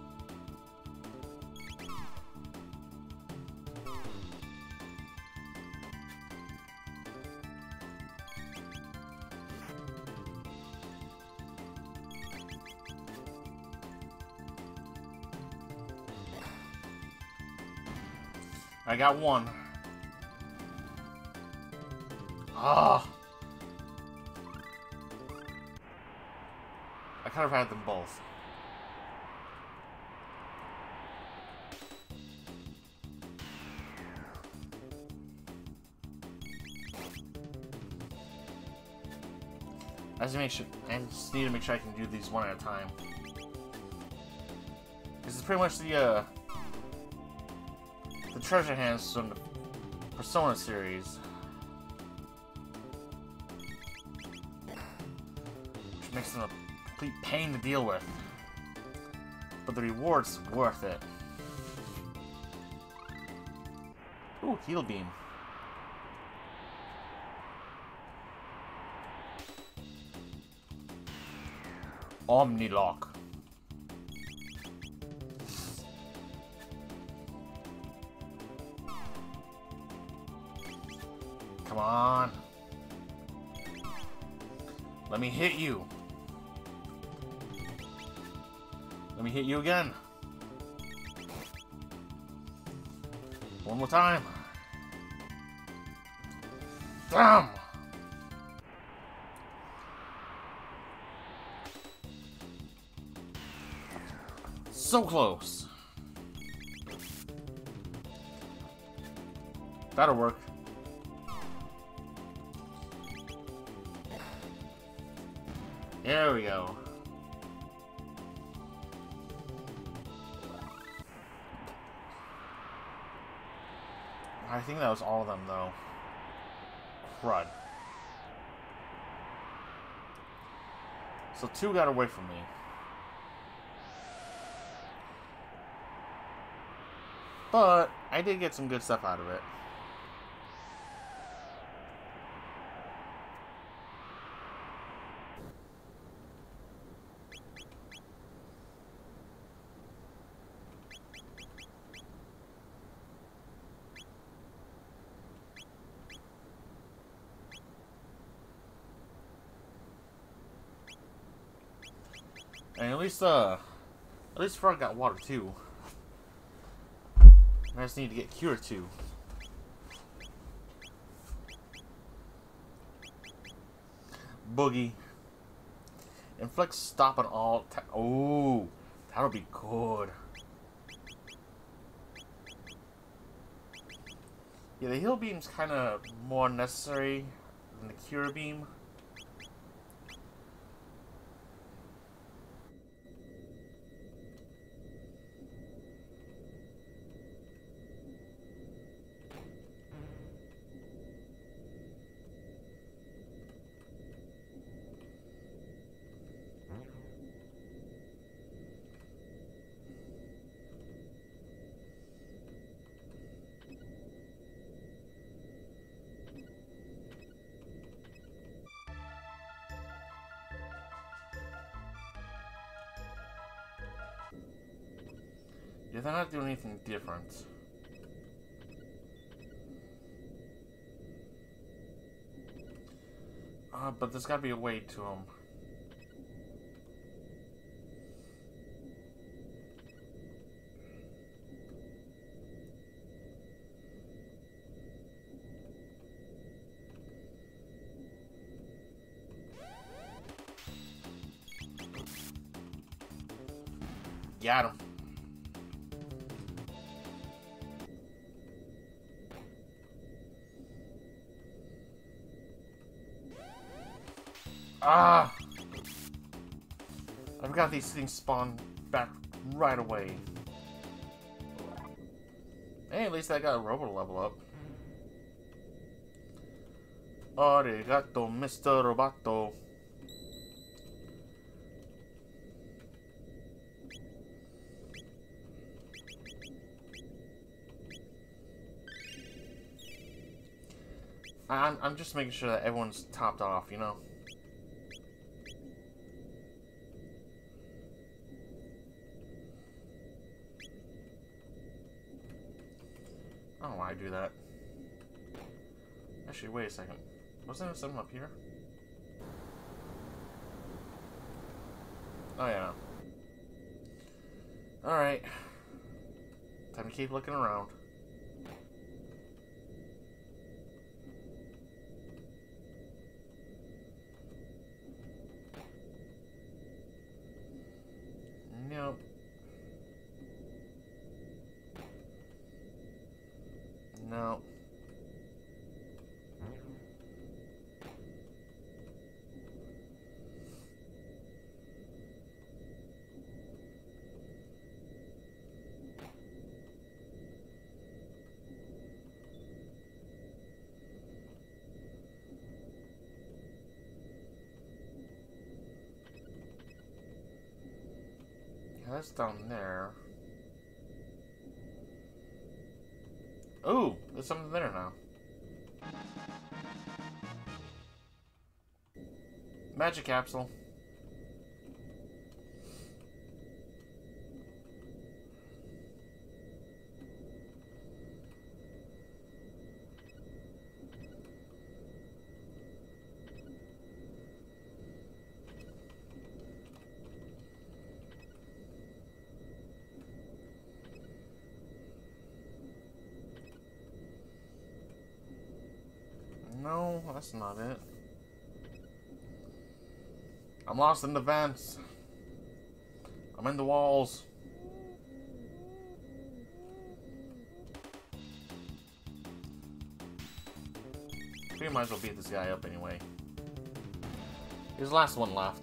I got one. Ah! I could have had them both. I just need to make sure I can do these one at a time. This is pretty much the treasure hands from the Persona series. Which makes them a complete pain to deal with. But the reward's worth it. Ooh, heal beam. Omni Lock. Come on. Let me hit you. Let me hit you again. One more time. Damn! So close. That'll work. There we go. I think that was all of them, though. Crud. So 2 got away from me. But I did get some good stuff out of it. And at least Frog got water too. I just need to get Cure too. Boogie. Inflict stop on all. Oh, that'll be good. Yeah, the heal beam's kind of more necessary than the Cure beam. Yeah, they're not doing anything different. But there's gotta be a way to them. Got him. Ah! I've got these things spawn back right away. Hey, at least I got a Robo level up. Arigato, Mr. Roboto. I'm just making sure that everyone's topped off, you know? I don't know why I do that. Actually, wait a second. Wasn't there something up here? Oh, yeah. Alright. Time to keep looking around. Nope. No. Yeah, that's down there. Ooh, there's something there now. Magic capsule. No, that's not it. I'm lost in the vents. I'm in the walls. We might as well beat this guy up anyway. He's the last one left.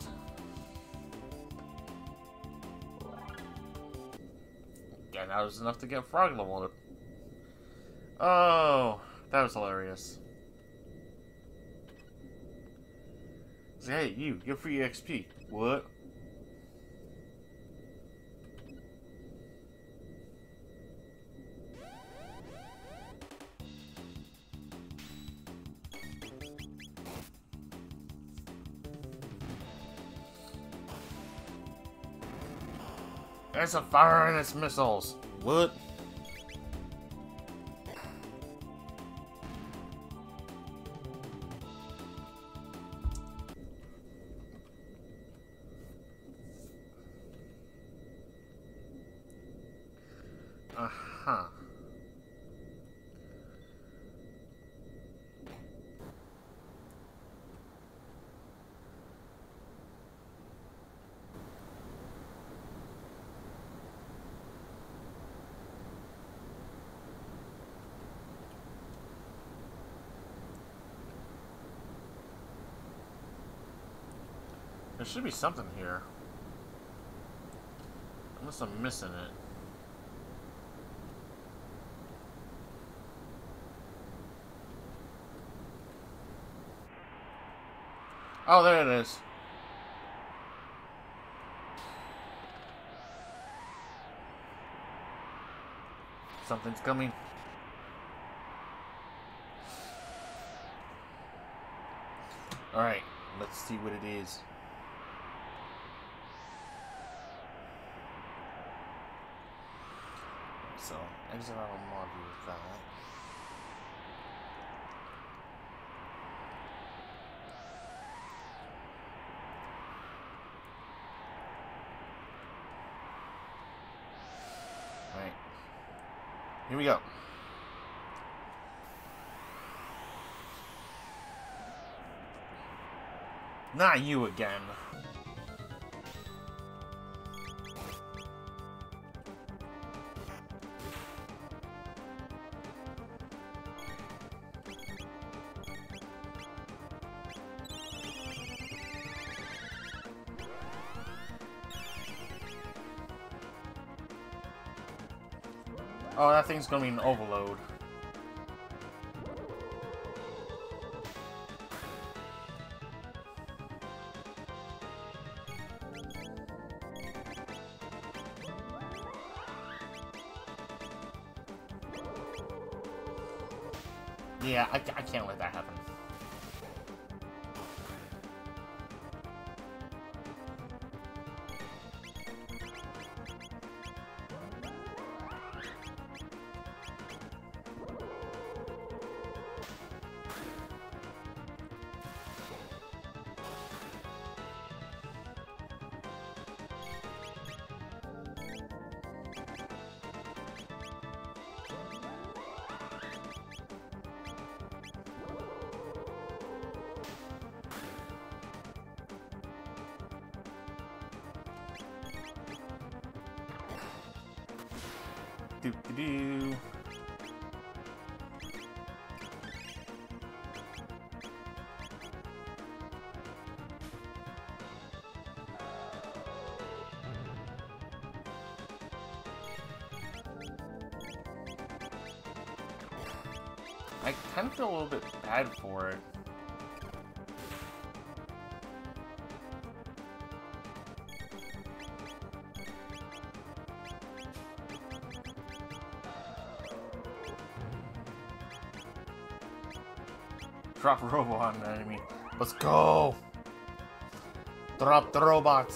Yeah, that was enough to get frog level. Oh, that was hilarious. So, hey, you, get free XP. What? There's a fire in its missiles. What? Uh-huh. There should be something here. Unless I'm missing it. Oh, there it is. Something's coming. Alright, let's see what it is. So, exit out of module with that. Alright. Here we go. Not you again. Oh, that thing's gonna be an overload. Yeah, I can't let that happen. Doo-doo-doo. I kind of feel a little bit bad for it. Drop a robot on an enemy. Let's go! Drop the robot!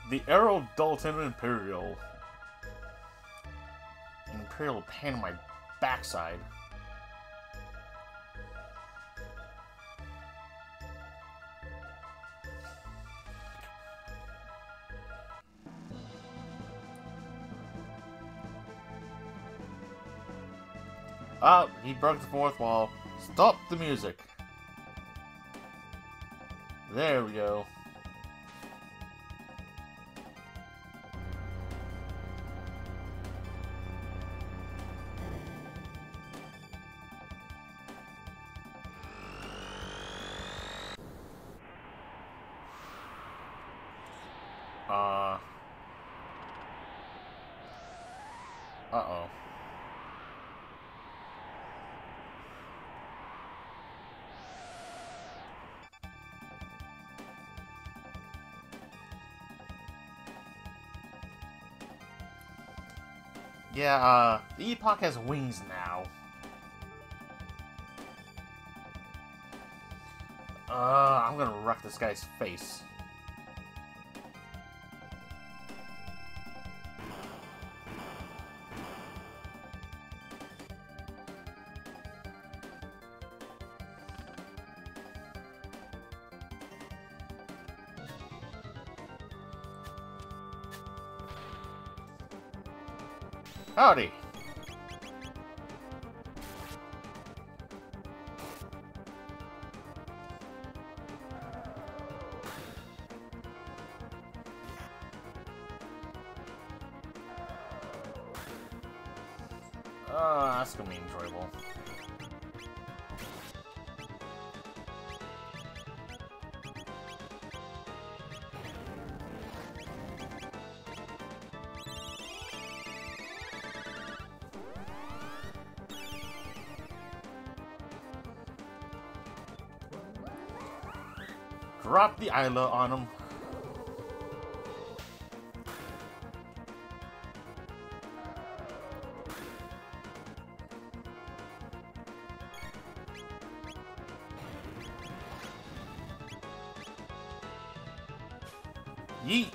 The Aero Dalton Imperial. Imperial pain on my backside. Oh, he broke the fourth wall. Stop the music. There we go. Uh-oh. Yeah, the Epoch has wings now. I'm gonna wreck this guy's face. Howdy! That's gonna be enjoyable. Drop the Isla on him. Yeet.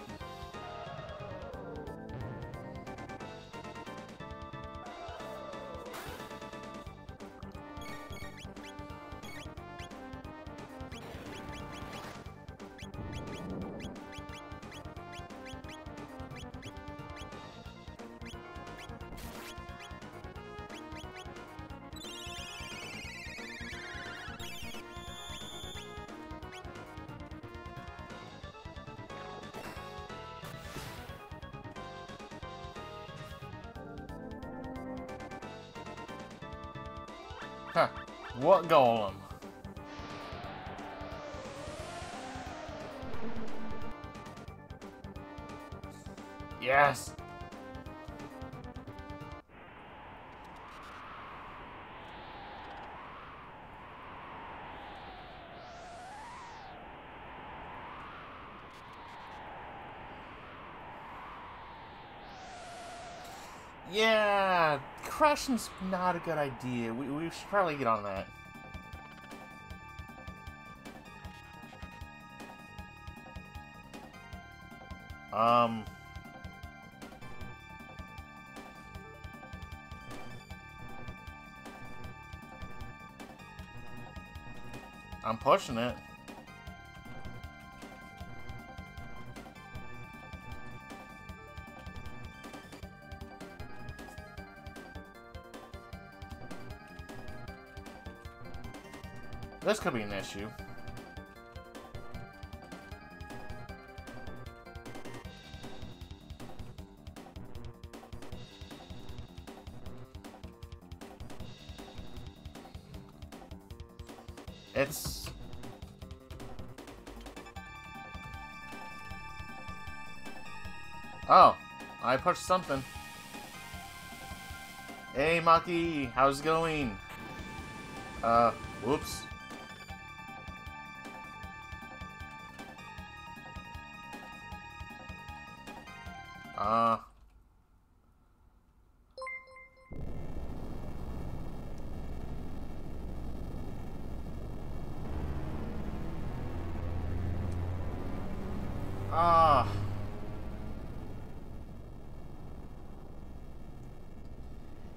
Huh. What golem? Yes! Yeah, crashing's not a good idea. We should probably get on that. I'm pushing it. This could be an issue. It's... Oh, I pushed something. Hey, Maki, how's it going? Whoops.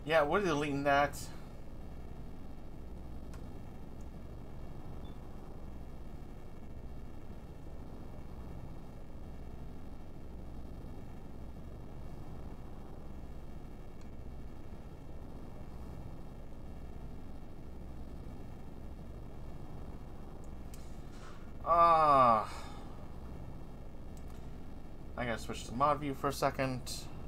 Yeah, we're deleting that. Ah, I gotta switch to mod view for a second.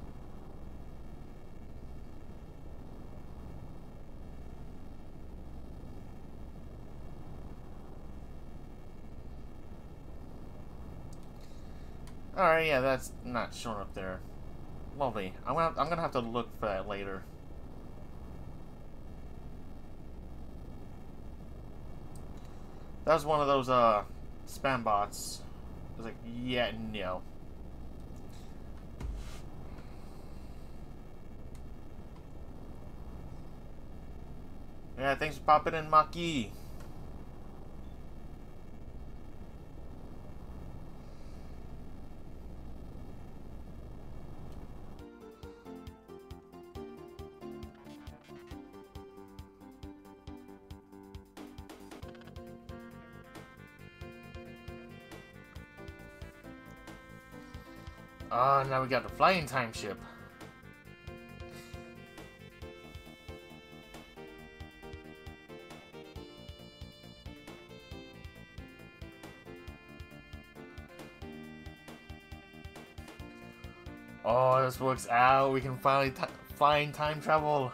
Alright, yeah, that's not showing up there. Lovely. I'm gonna have to look for that later. That was one of those spam bots. I was like, yeah, no. Yeah, thanks for popping in, Maki. Ah, now we got the flying time ship. Oh, this works out. We can finally flying time travel.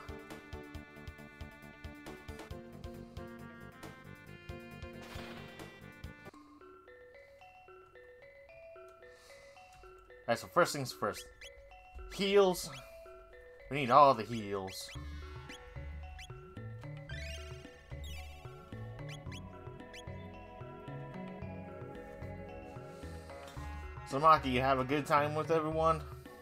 Alright, so first things first. Heals. We need all the heals. So Maki, you have a good time with everyone?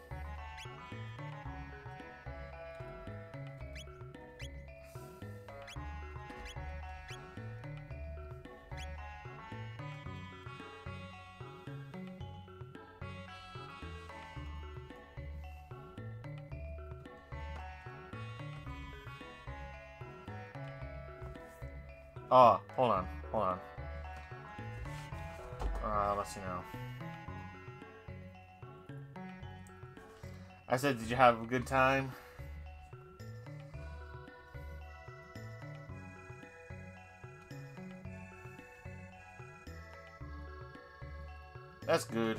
Oh, hold on. Let's see now. I said, did you have a good time? That's good.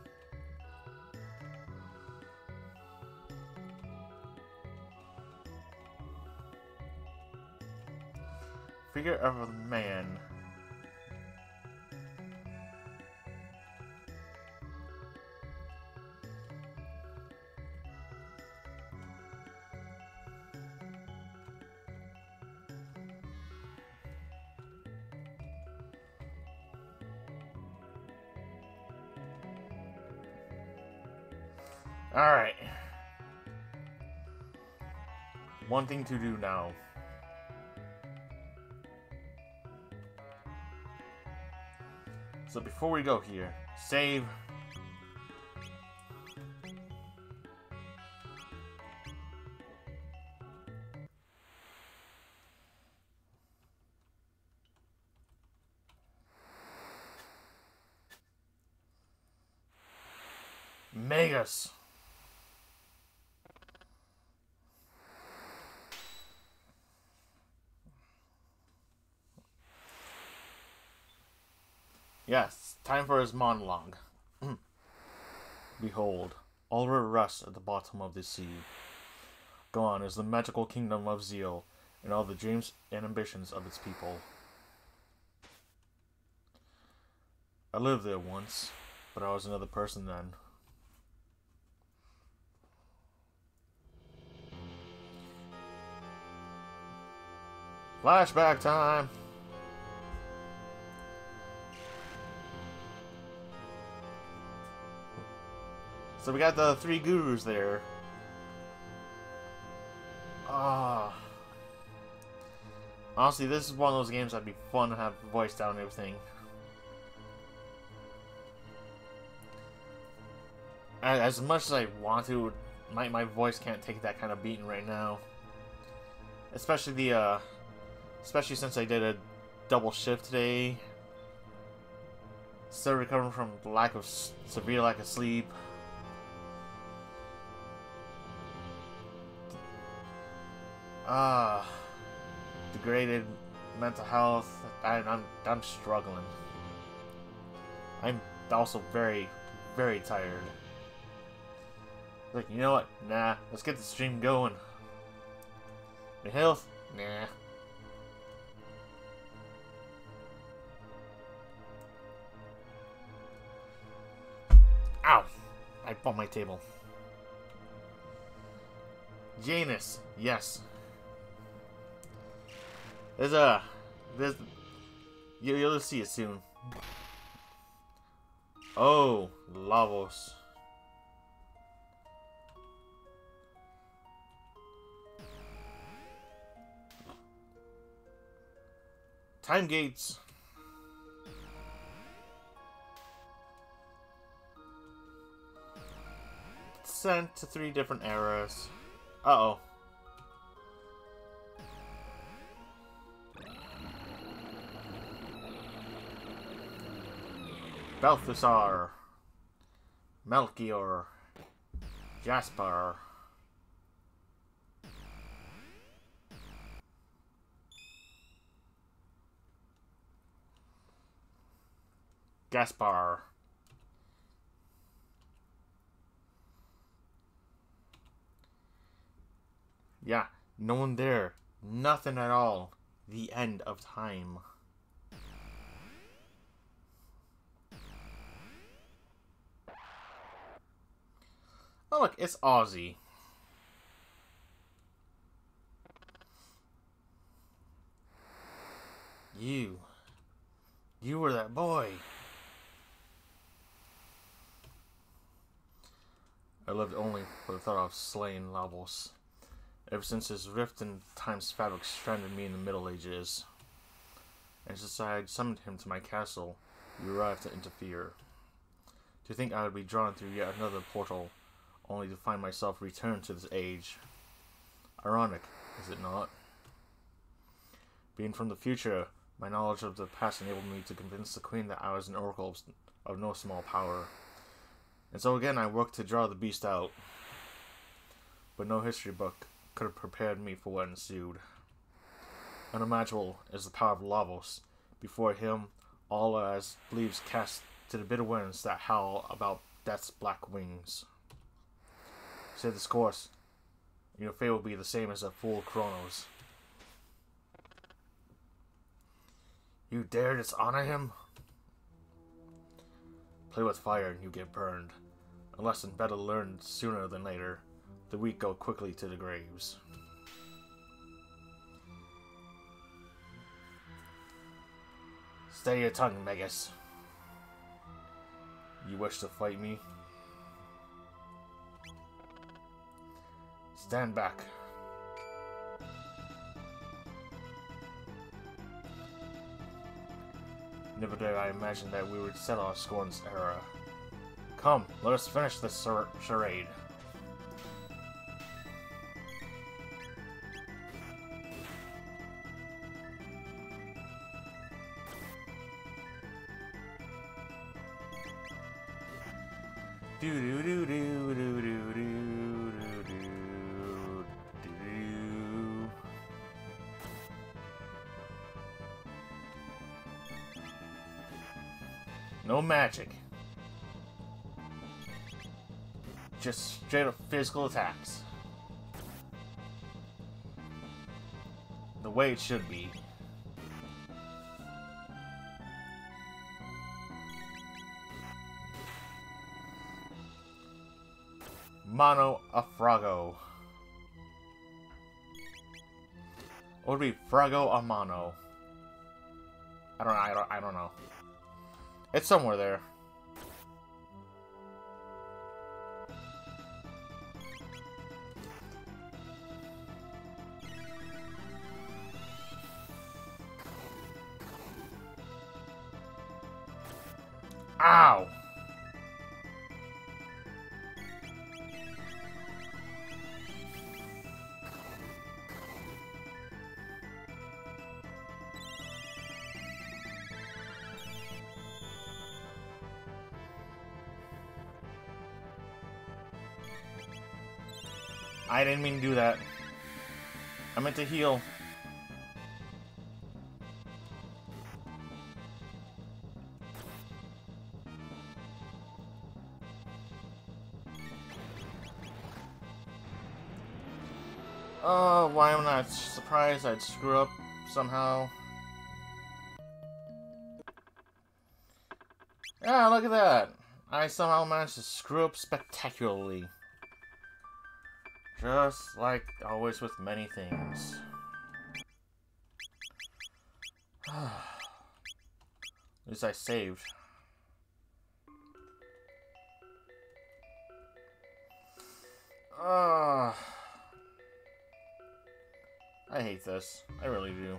Figure of a man. Alright. One thing to do now. So before we go here, save. Megas. Yes, time for his monologue. Behold, Ulra rests at the bottom of the sea. Gone is the magical kingdom of Zeal, and all the dreams and ambitions of its people. I lived there once, but I was another person then. Flashback time! So we got the 3 gurus there. Honestly, this is one of those games that'd be fun to have voiced out and everything. As much as I want to, my voice can't take that kind of beating right now. Especially since I did a double shift today. Still recovering from severe lack of sleep. Degraded mental health. I'm struggling. I'm also very, very tired. Like, you know what? Nah, let's get the stream going. Your health? Nah. Ow! I bumped my table. Janus, yes. You'll see it soon. Oh, Lavos. Time gates. Sent to 3 different eras. Uh-oh. Balthasar. Melchior. Jasper. Gaspar. Yeah, no one there. Nothing at all. The end of time. Oh look, it's Ozzy. You were that boy. I lived only for the thought of slaying Lavos. Ever since his rift in time's fabric stranded me in the Middle Ages. And since I had summoned him to my castle, you arrived to interfere. To think I would be drawn through yet another portal, only to find myself returned to this age. Ironic, is it not? Being from the future, my knowledge of the past enabled me to convince the Queen that I was an oracle of no small power. And so again I worked to draw the beast out. But no history book could have prepared me for what ensued. Unimaginable is the power of Lavos. Before him, all are as leaves cast to the bitter winds that howl about death's black wings. Say this course, and your fate will be the same as a fool Kronos. You dare dishonor him? Play with fire and you get burned. A lesson better learned sooner than later. The weak go quickly to the graves. Steady your tongue, Megas. You wish to fight me? Stand back. Never did I imagine that we would settle our score in this era. Come, let us finish this charade. Do do do do do do do do do. No magic. Just straight up physical attacks. The way it should be. Mono a Frago. Or would it be Frago a Mono? I don't know. It's somewhere there. Ow! I didn't mean to do that. I meant to heal. Oh, why am I not surprised I'd screw up somehow? Yeah, look at that. I somehow managed to screw up spectacularly. Just like always with many things. At least I saved. I hate this. I really do.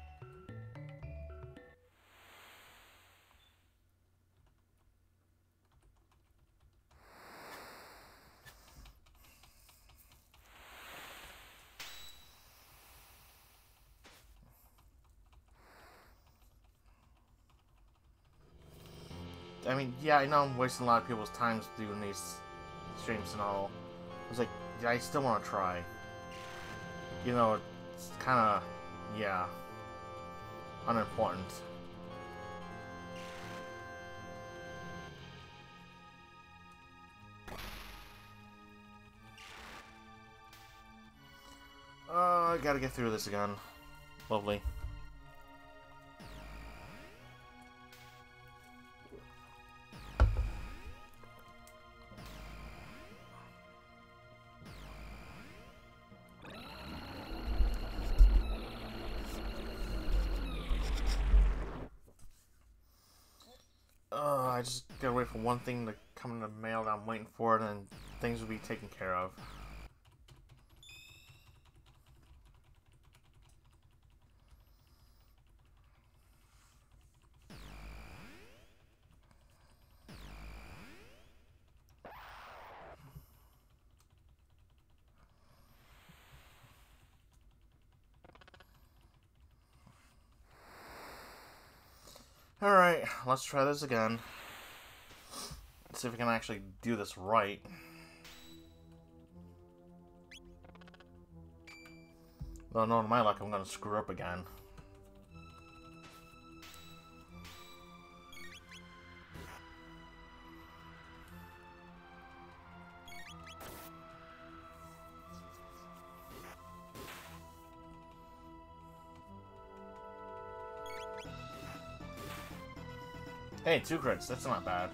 I mean, yeah, I know I'm wasting a lot of people's time doing these streams and all. I was like, yeah, I still want to try. You know, it's kind of, yeah, unimportant. I gotta get through this again. Lovely. I just gotta wait for one thing to come in the mail that I'm waiting for, and then things will be taken care of. Alright, let's try this again. Let's see if we can actually do this right. Though, no, to my luck, I'm gonna screw up again. Hey, 2 crits, that's not bad.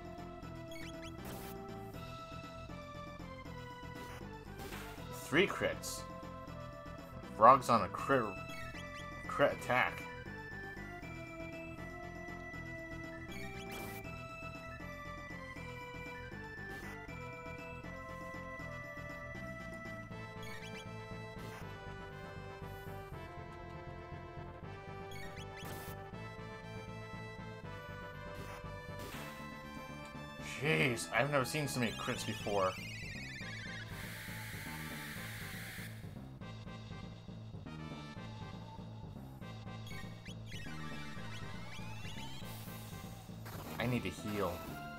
Three crits. Frog's on a crit attack. Jeez, I've never seen so many crits before. I need to heal.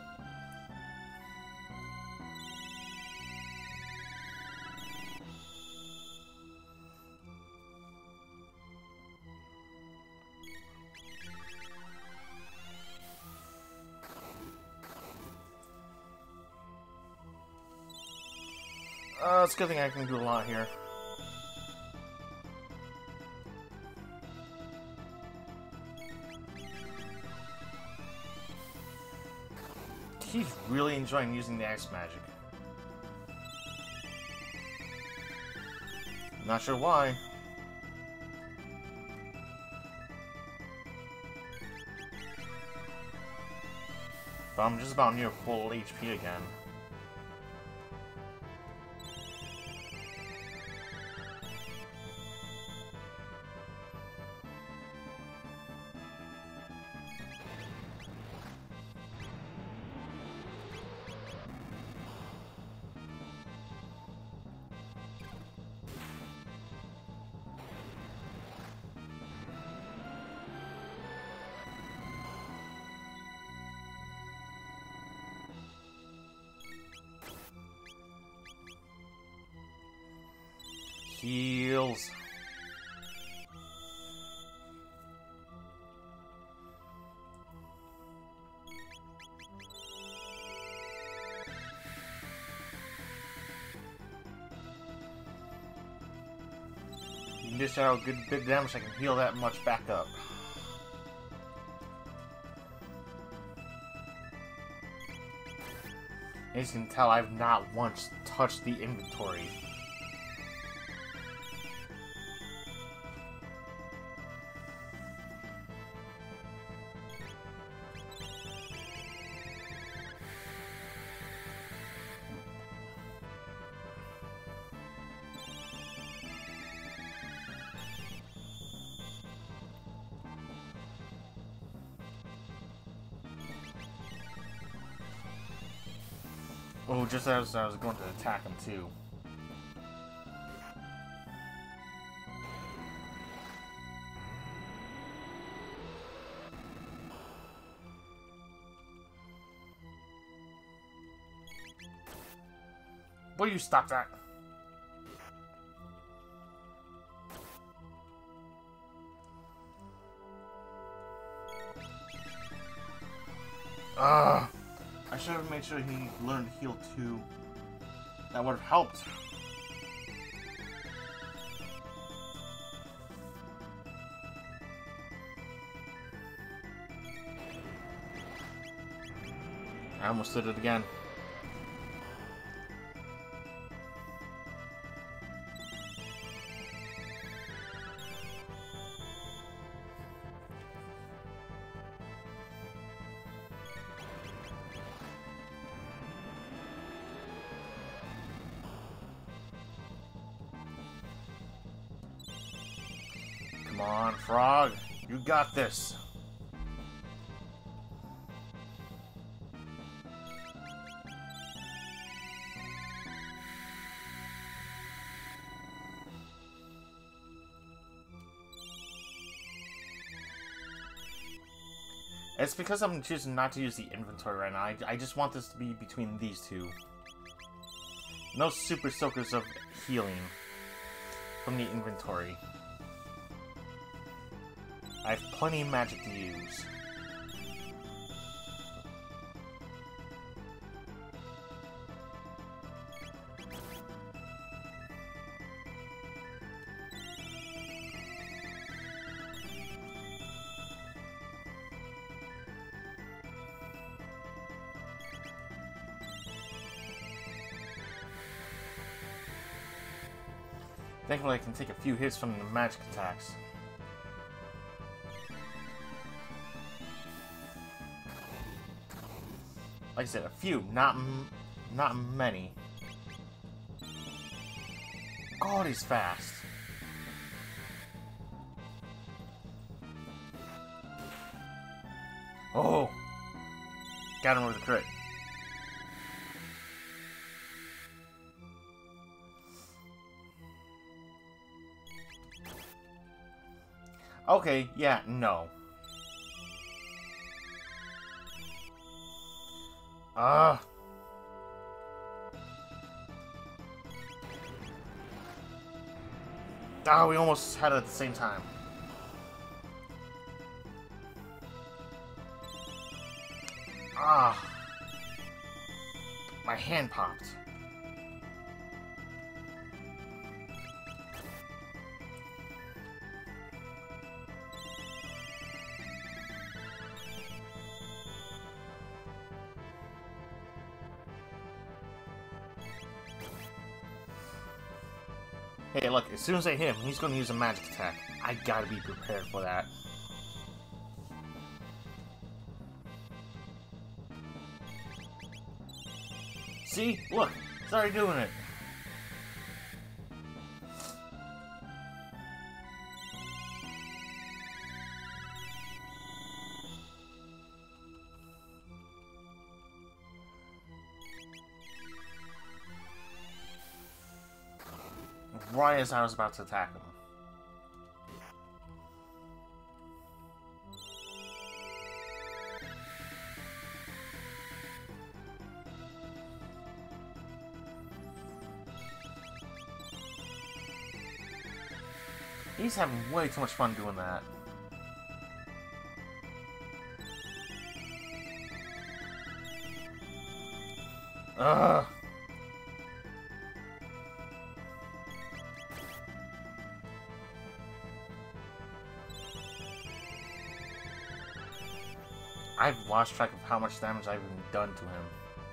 It's a good thing I can do a lot here. He's really enjoying using the ice magic. Not sure why. But I'm just about near full HP again. heals. You dish out a good bit of damage, I can heal that much back up. As you can tell, I've not once touched the inventory. Oh, just as I was going to attack him too. Will you stop that? Ah! I should have made sure he learned to heal too. That would have helped. I almost did it again. Come on, Frog. You got this. It's because I'm choosing not to use the inventory right now. I just want this to be between these two. No super soakers of healing from the inventory. I have plenty of magic to use. Thankfully, I can take a few hits from the magic attacks. Like I said, a few, not many. God, he's fast. Oh! Got him with a crit. Okay, yeah, no. Ah, we almost had it at the same time. Ah. My hand popped. Hey, look, as soon as I hit him, he's going to use a magic attack. I gotta be prepared for that. See? Look, it's already doing it. Right as I was about to attack him. He's having way too much fun doing that. Ugh. I've lost track of how much damage I've even done to him.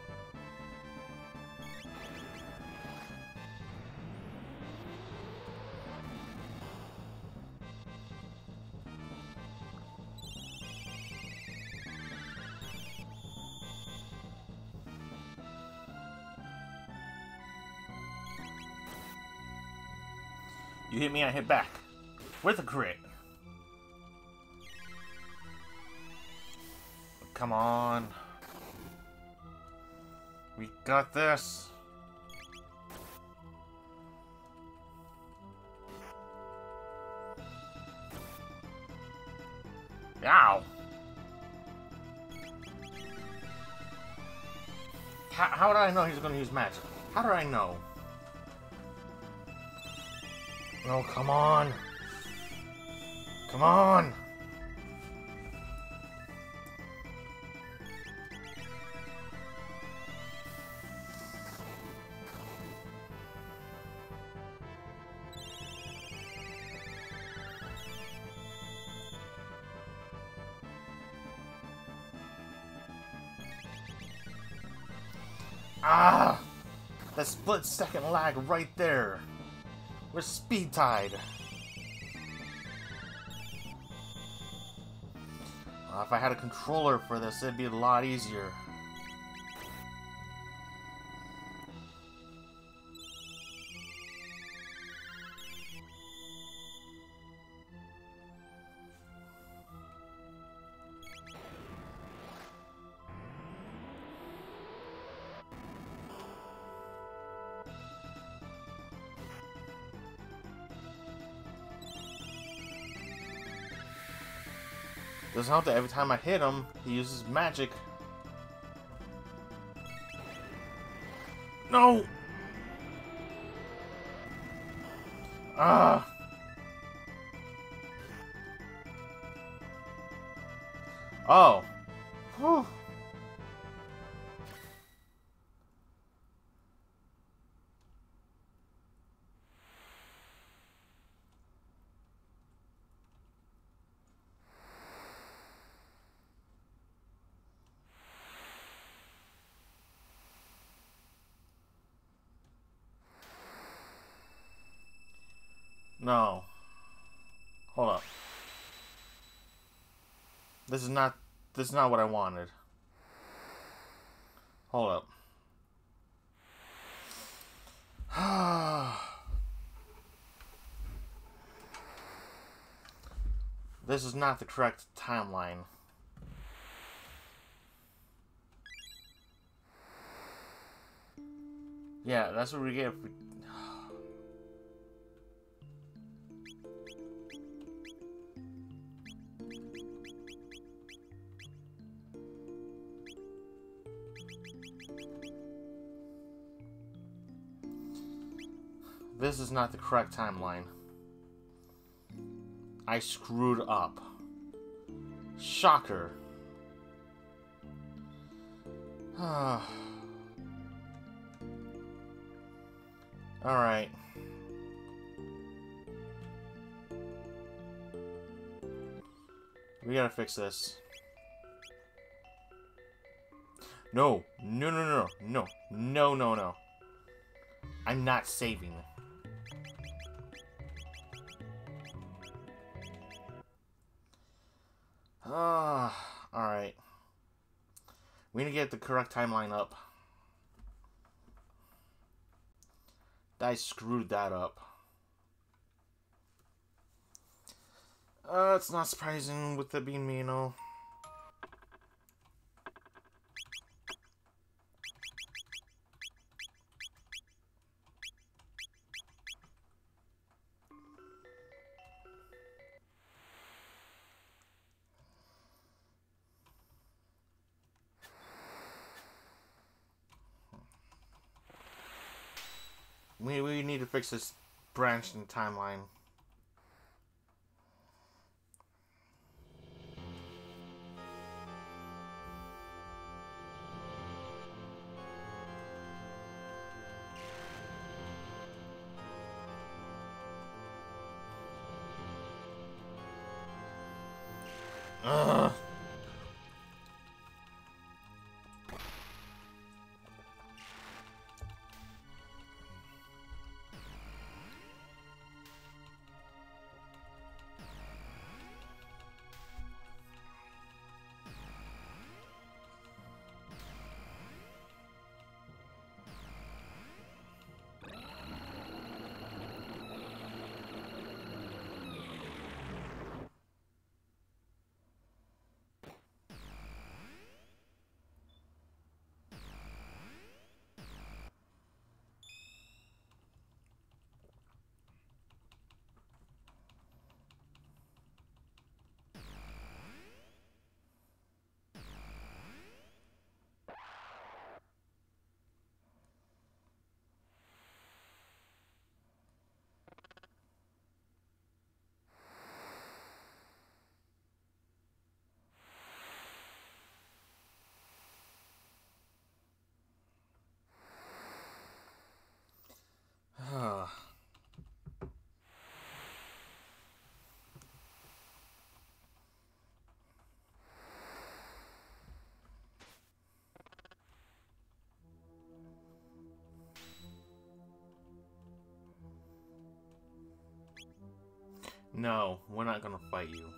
You hit me, I hit back. With a crit. Come on. We got this. Ow. How did I know he was going to use magic? How did I know? Oh, come on. Come on. Ah! That split second lag right there. We're speed tied. Well, if I had a controller for this, it'd be a lot easier. Doesn't help that every time I hit him, he uses magic. No! Ah! Oh. Whew. No. Hold up. This is not what I wanted. Hold up. This is not the correct timeline. Yeah, that's what we get if we... This is not the correct timeline. I screwed up. Shocker. Alright. We gotta fix this. No. No, no, no, no. No, no, no. I'm not saving. Alright. We need to get the correct timeline up. I screwed that up. It's not surprising with it being me, you know. We need to fix this branch in the timeline. Ugh. No, we're not gonna fight you.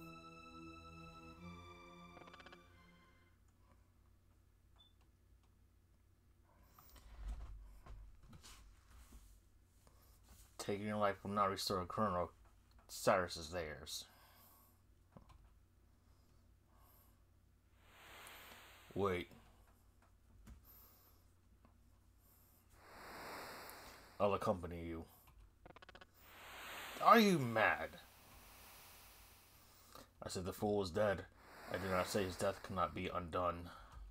Taking your life will not restore Colonel Cyrus is theirs. Wait. I'll accompany you. Are you mad? I said the fool is dead. I did not say his death cannot be undone.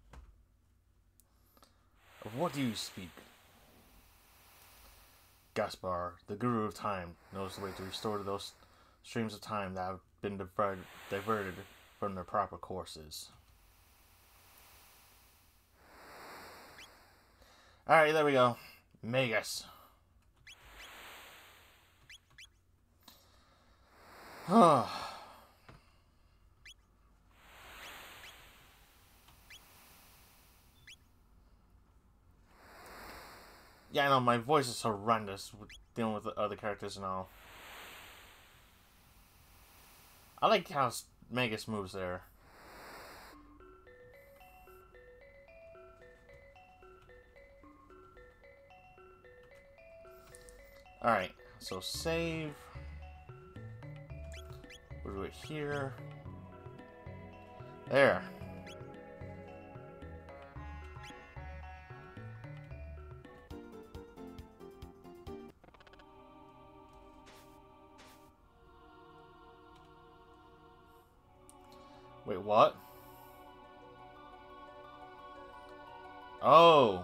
Of what do you speak? Gaspar, the Guru of Time, knows the way to restore those streams of time that have been diverted from their proper courses. Alright, there we go. Magus. Yeah, I know, my voice is horrendous with dealing with the other characters and all. I like how Magus moves there. Alright, so save. We'll do it here. There. Wait, what? Oh.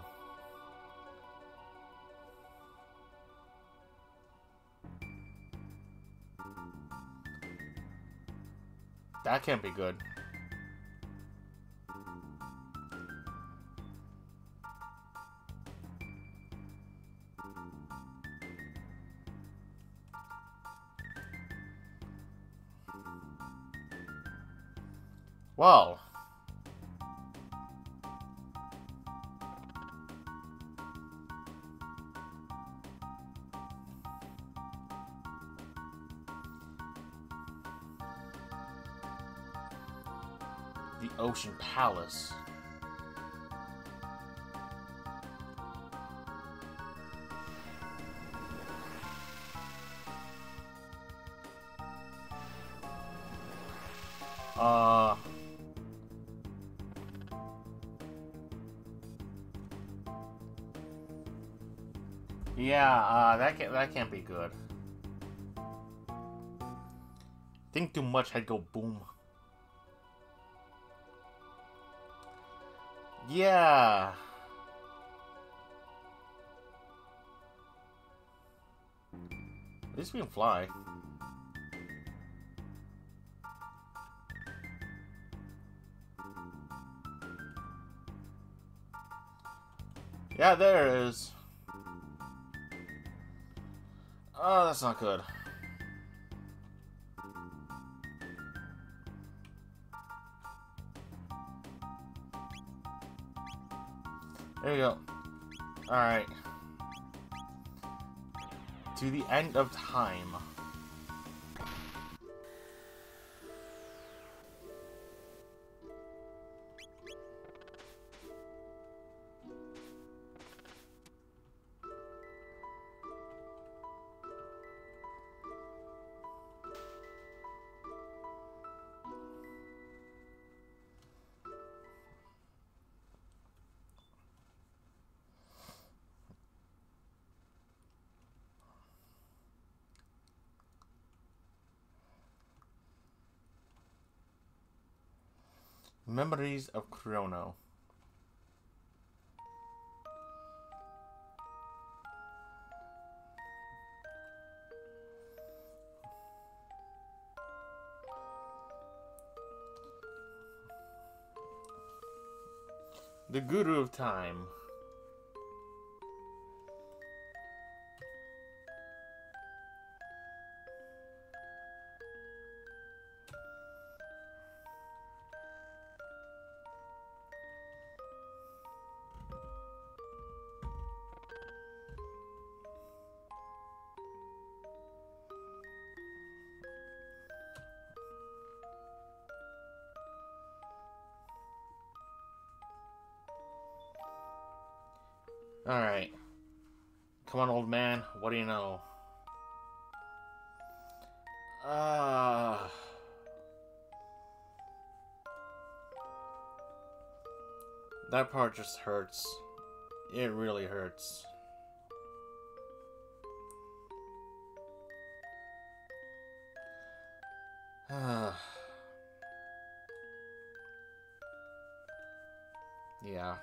That can't be good. Well. The Ocean Palace. Yeah, that can't be good. Think too much, head go boom. Yeah. At least we can fly. Yeah, there it is. Oh, that's not good. There you go. Alright. To the end of time. Memories of Chrono. The Guru of Time. Alright. Come on, old man. What do you know? That part just hurts. It really hurts. Yeah.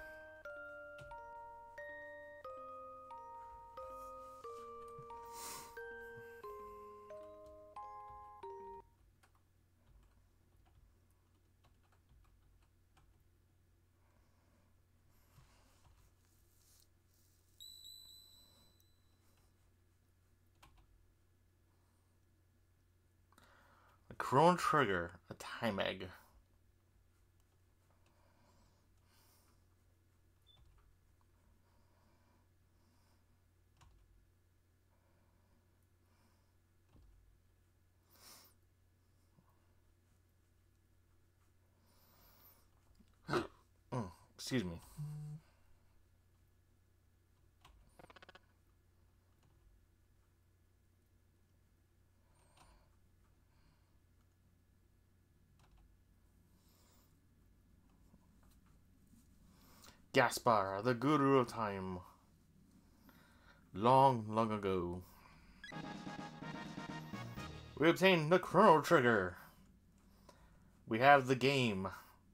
The Chrono Trigger, a time egg. Excuse me. Gaspar, the Guru of Time. Long, long ago. We obtained the Chrono Trigger. We have the game.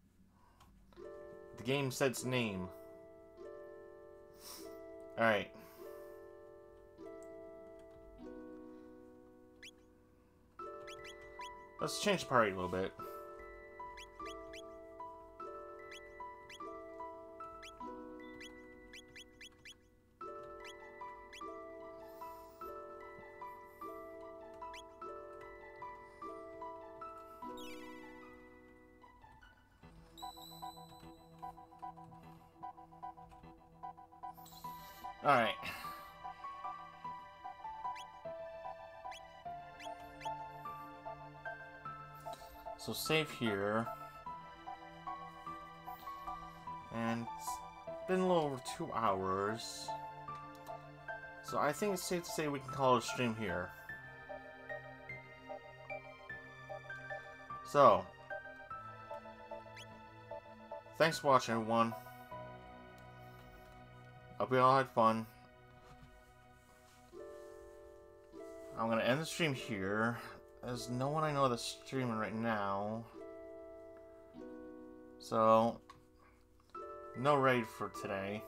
The game sets name. Alright. Let's change the party a little bit. Alright. So save here. And it's been a little over 2 hours. So I think it's safe to say we can call it a stream here. So, thanks for watching, everyone. Hope you all had fun. I'm gonna end the stream here. There's no one I know that's streaming right now. So, no raid for today.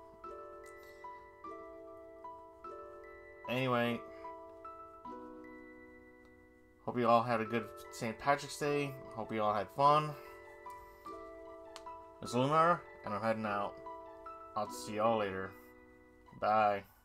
Anyway, hope you all had a good St. Patrick's Day. Hope you all had fun. It's Lunar, and I'm heading out. I'll see y'all later. Bye.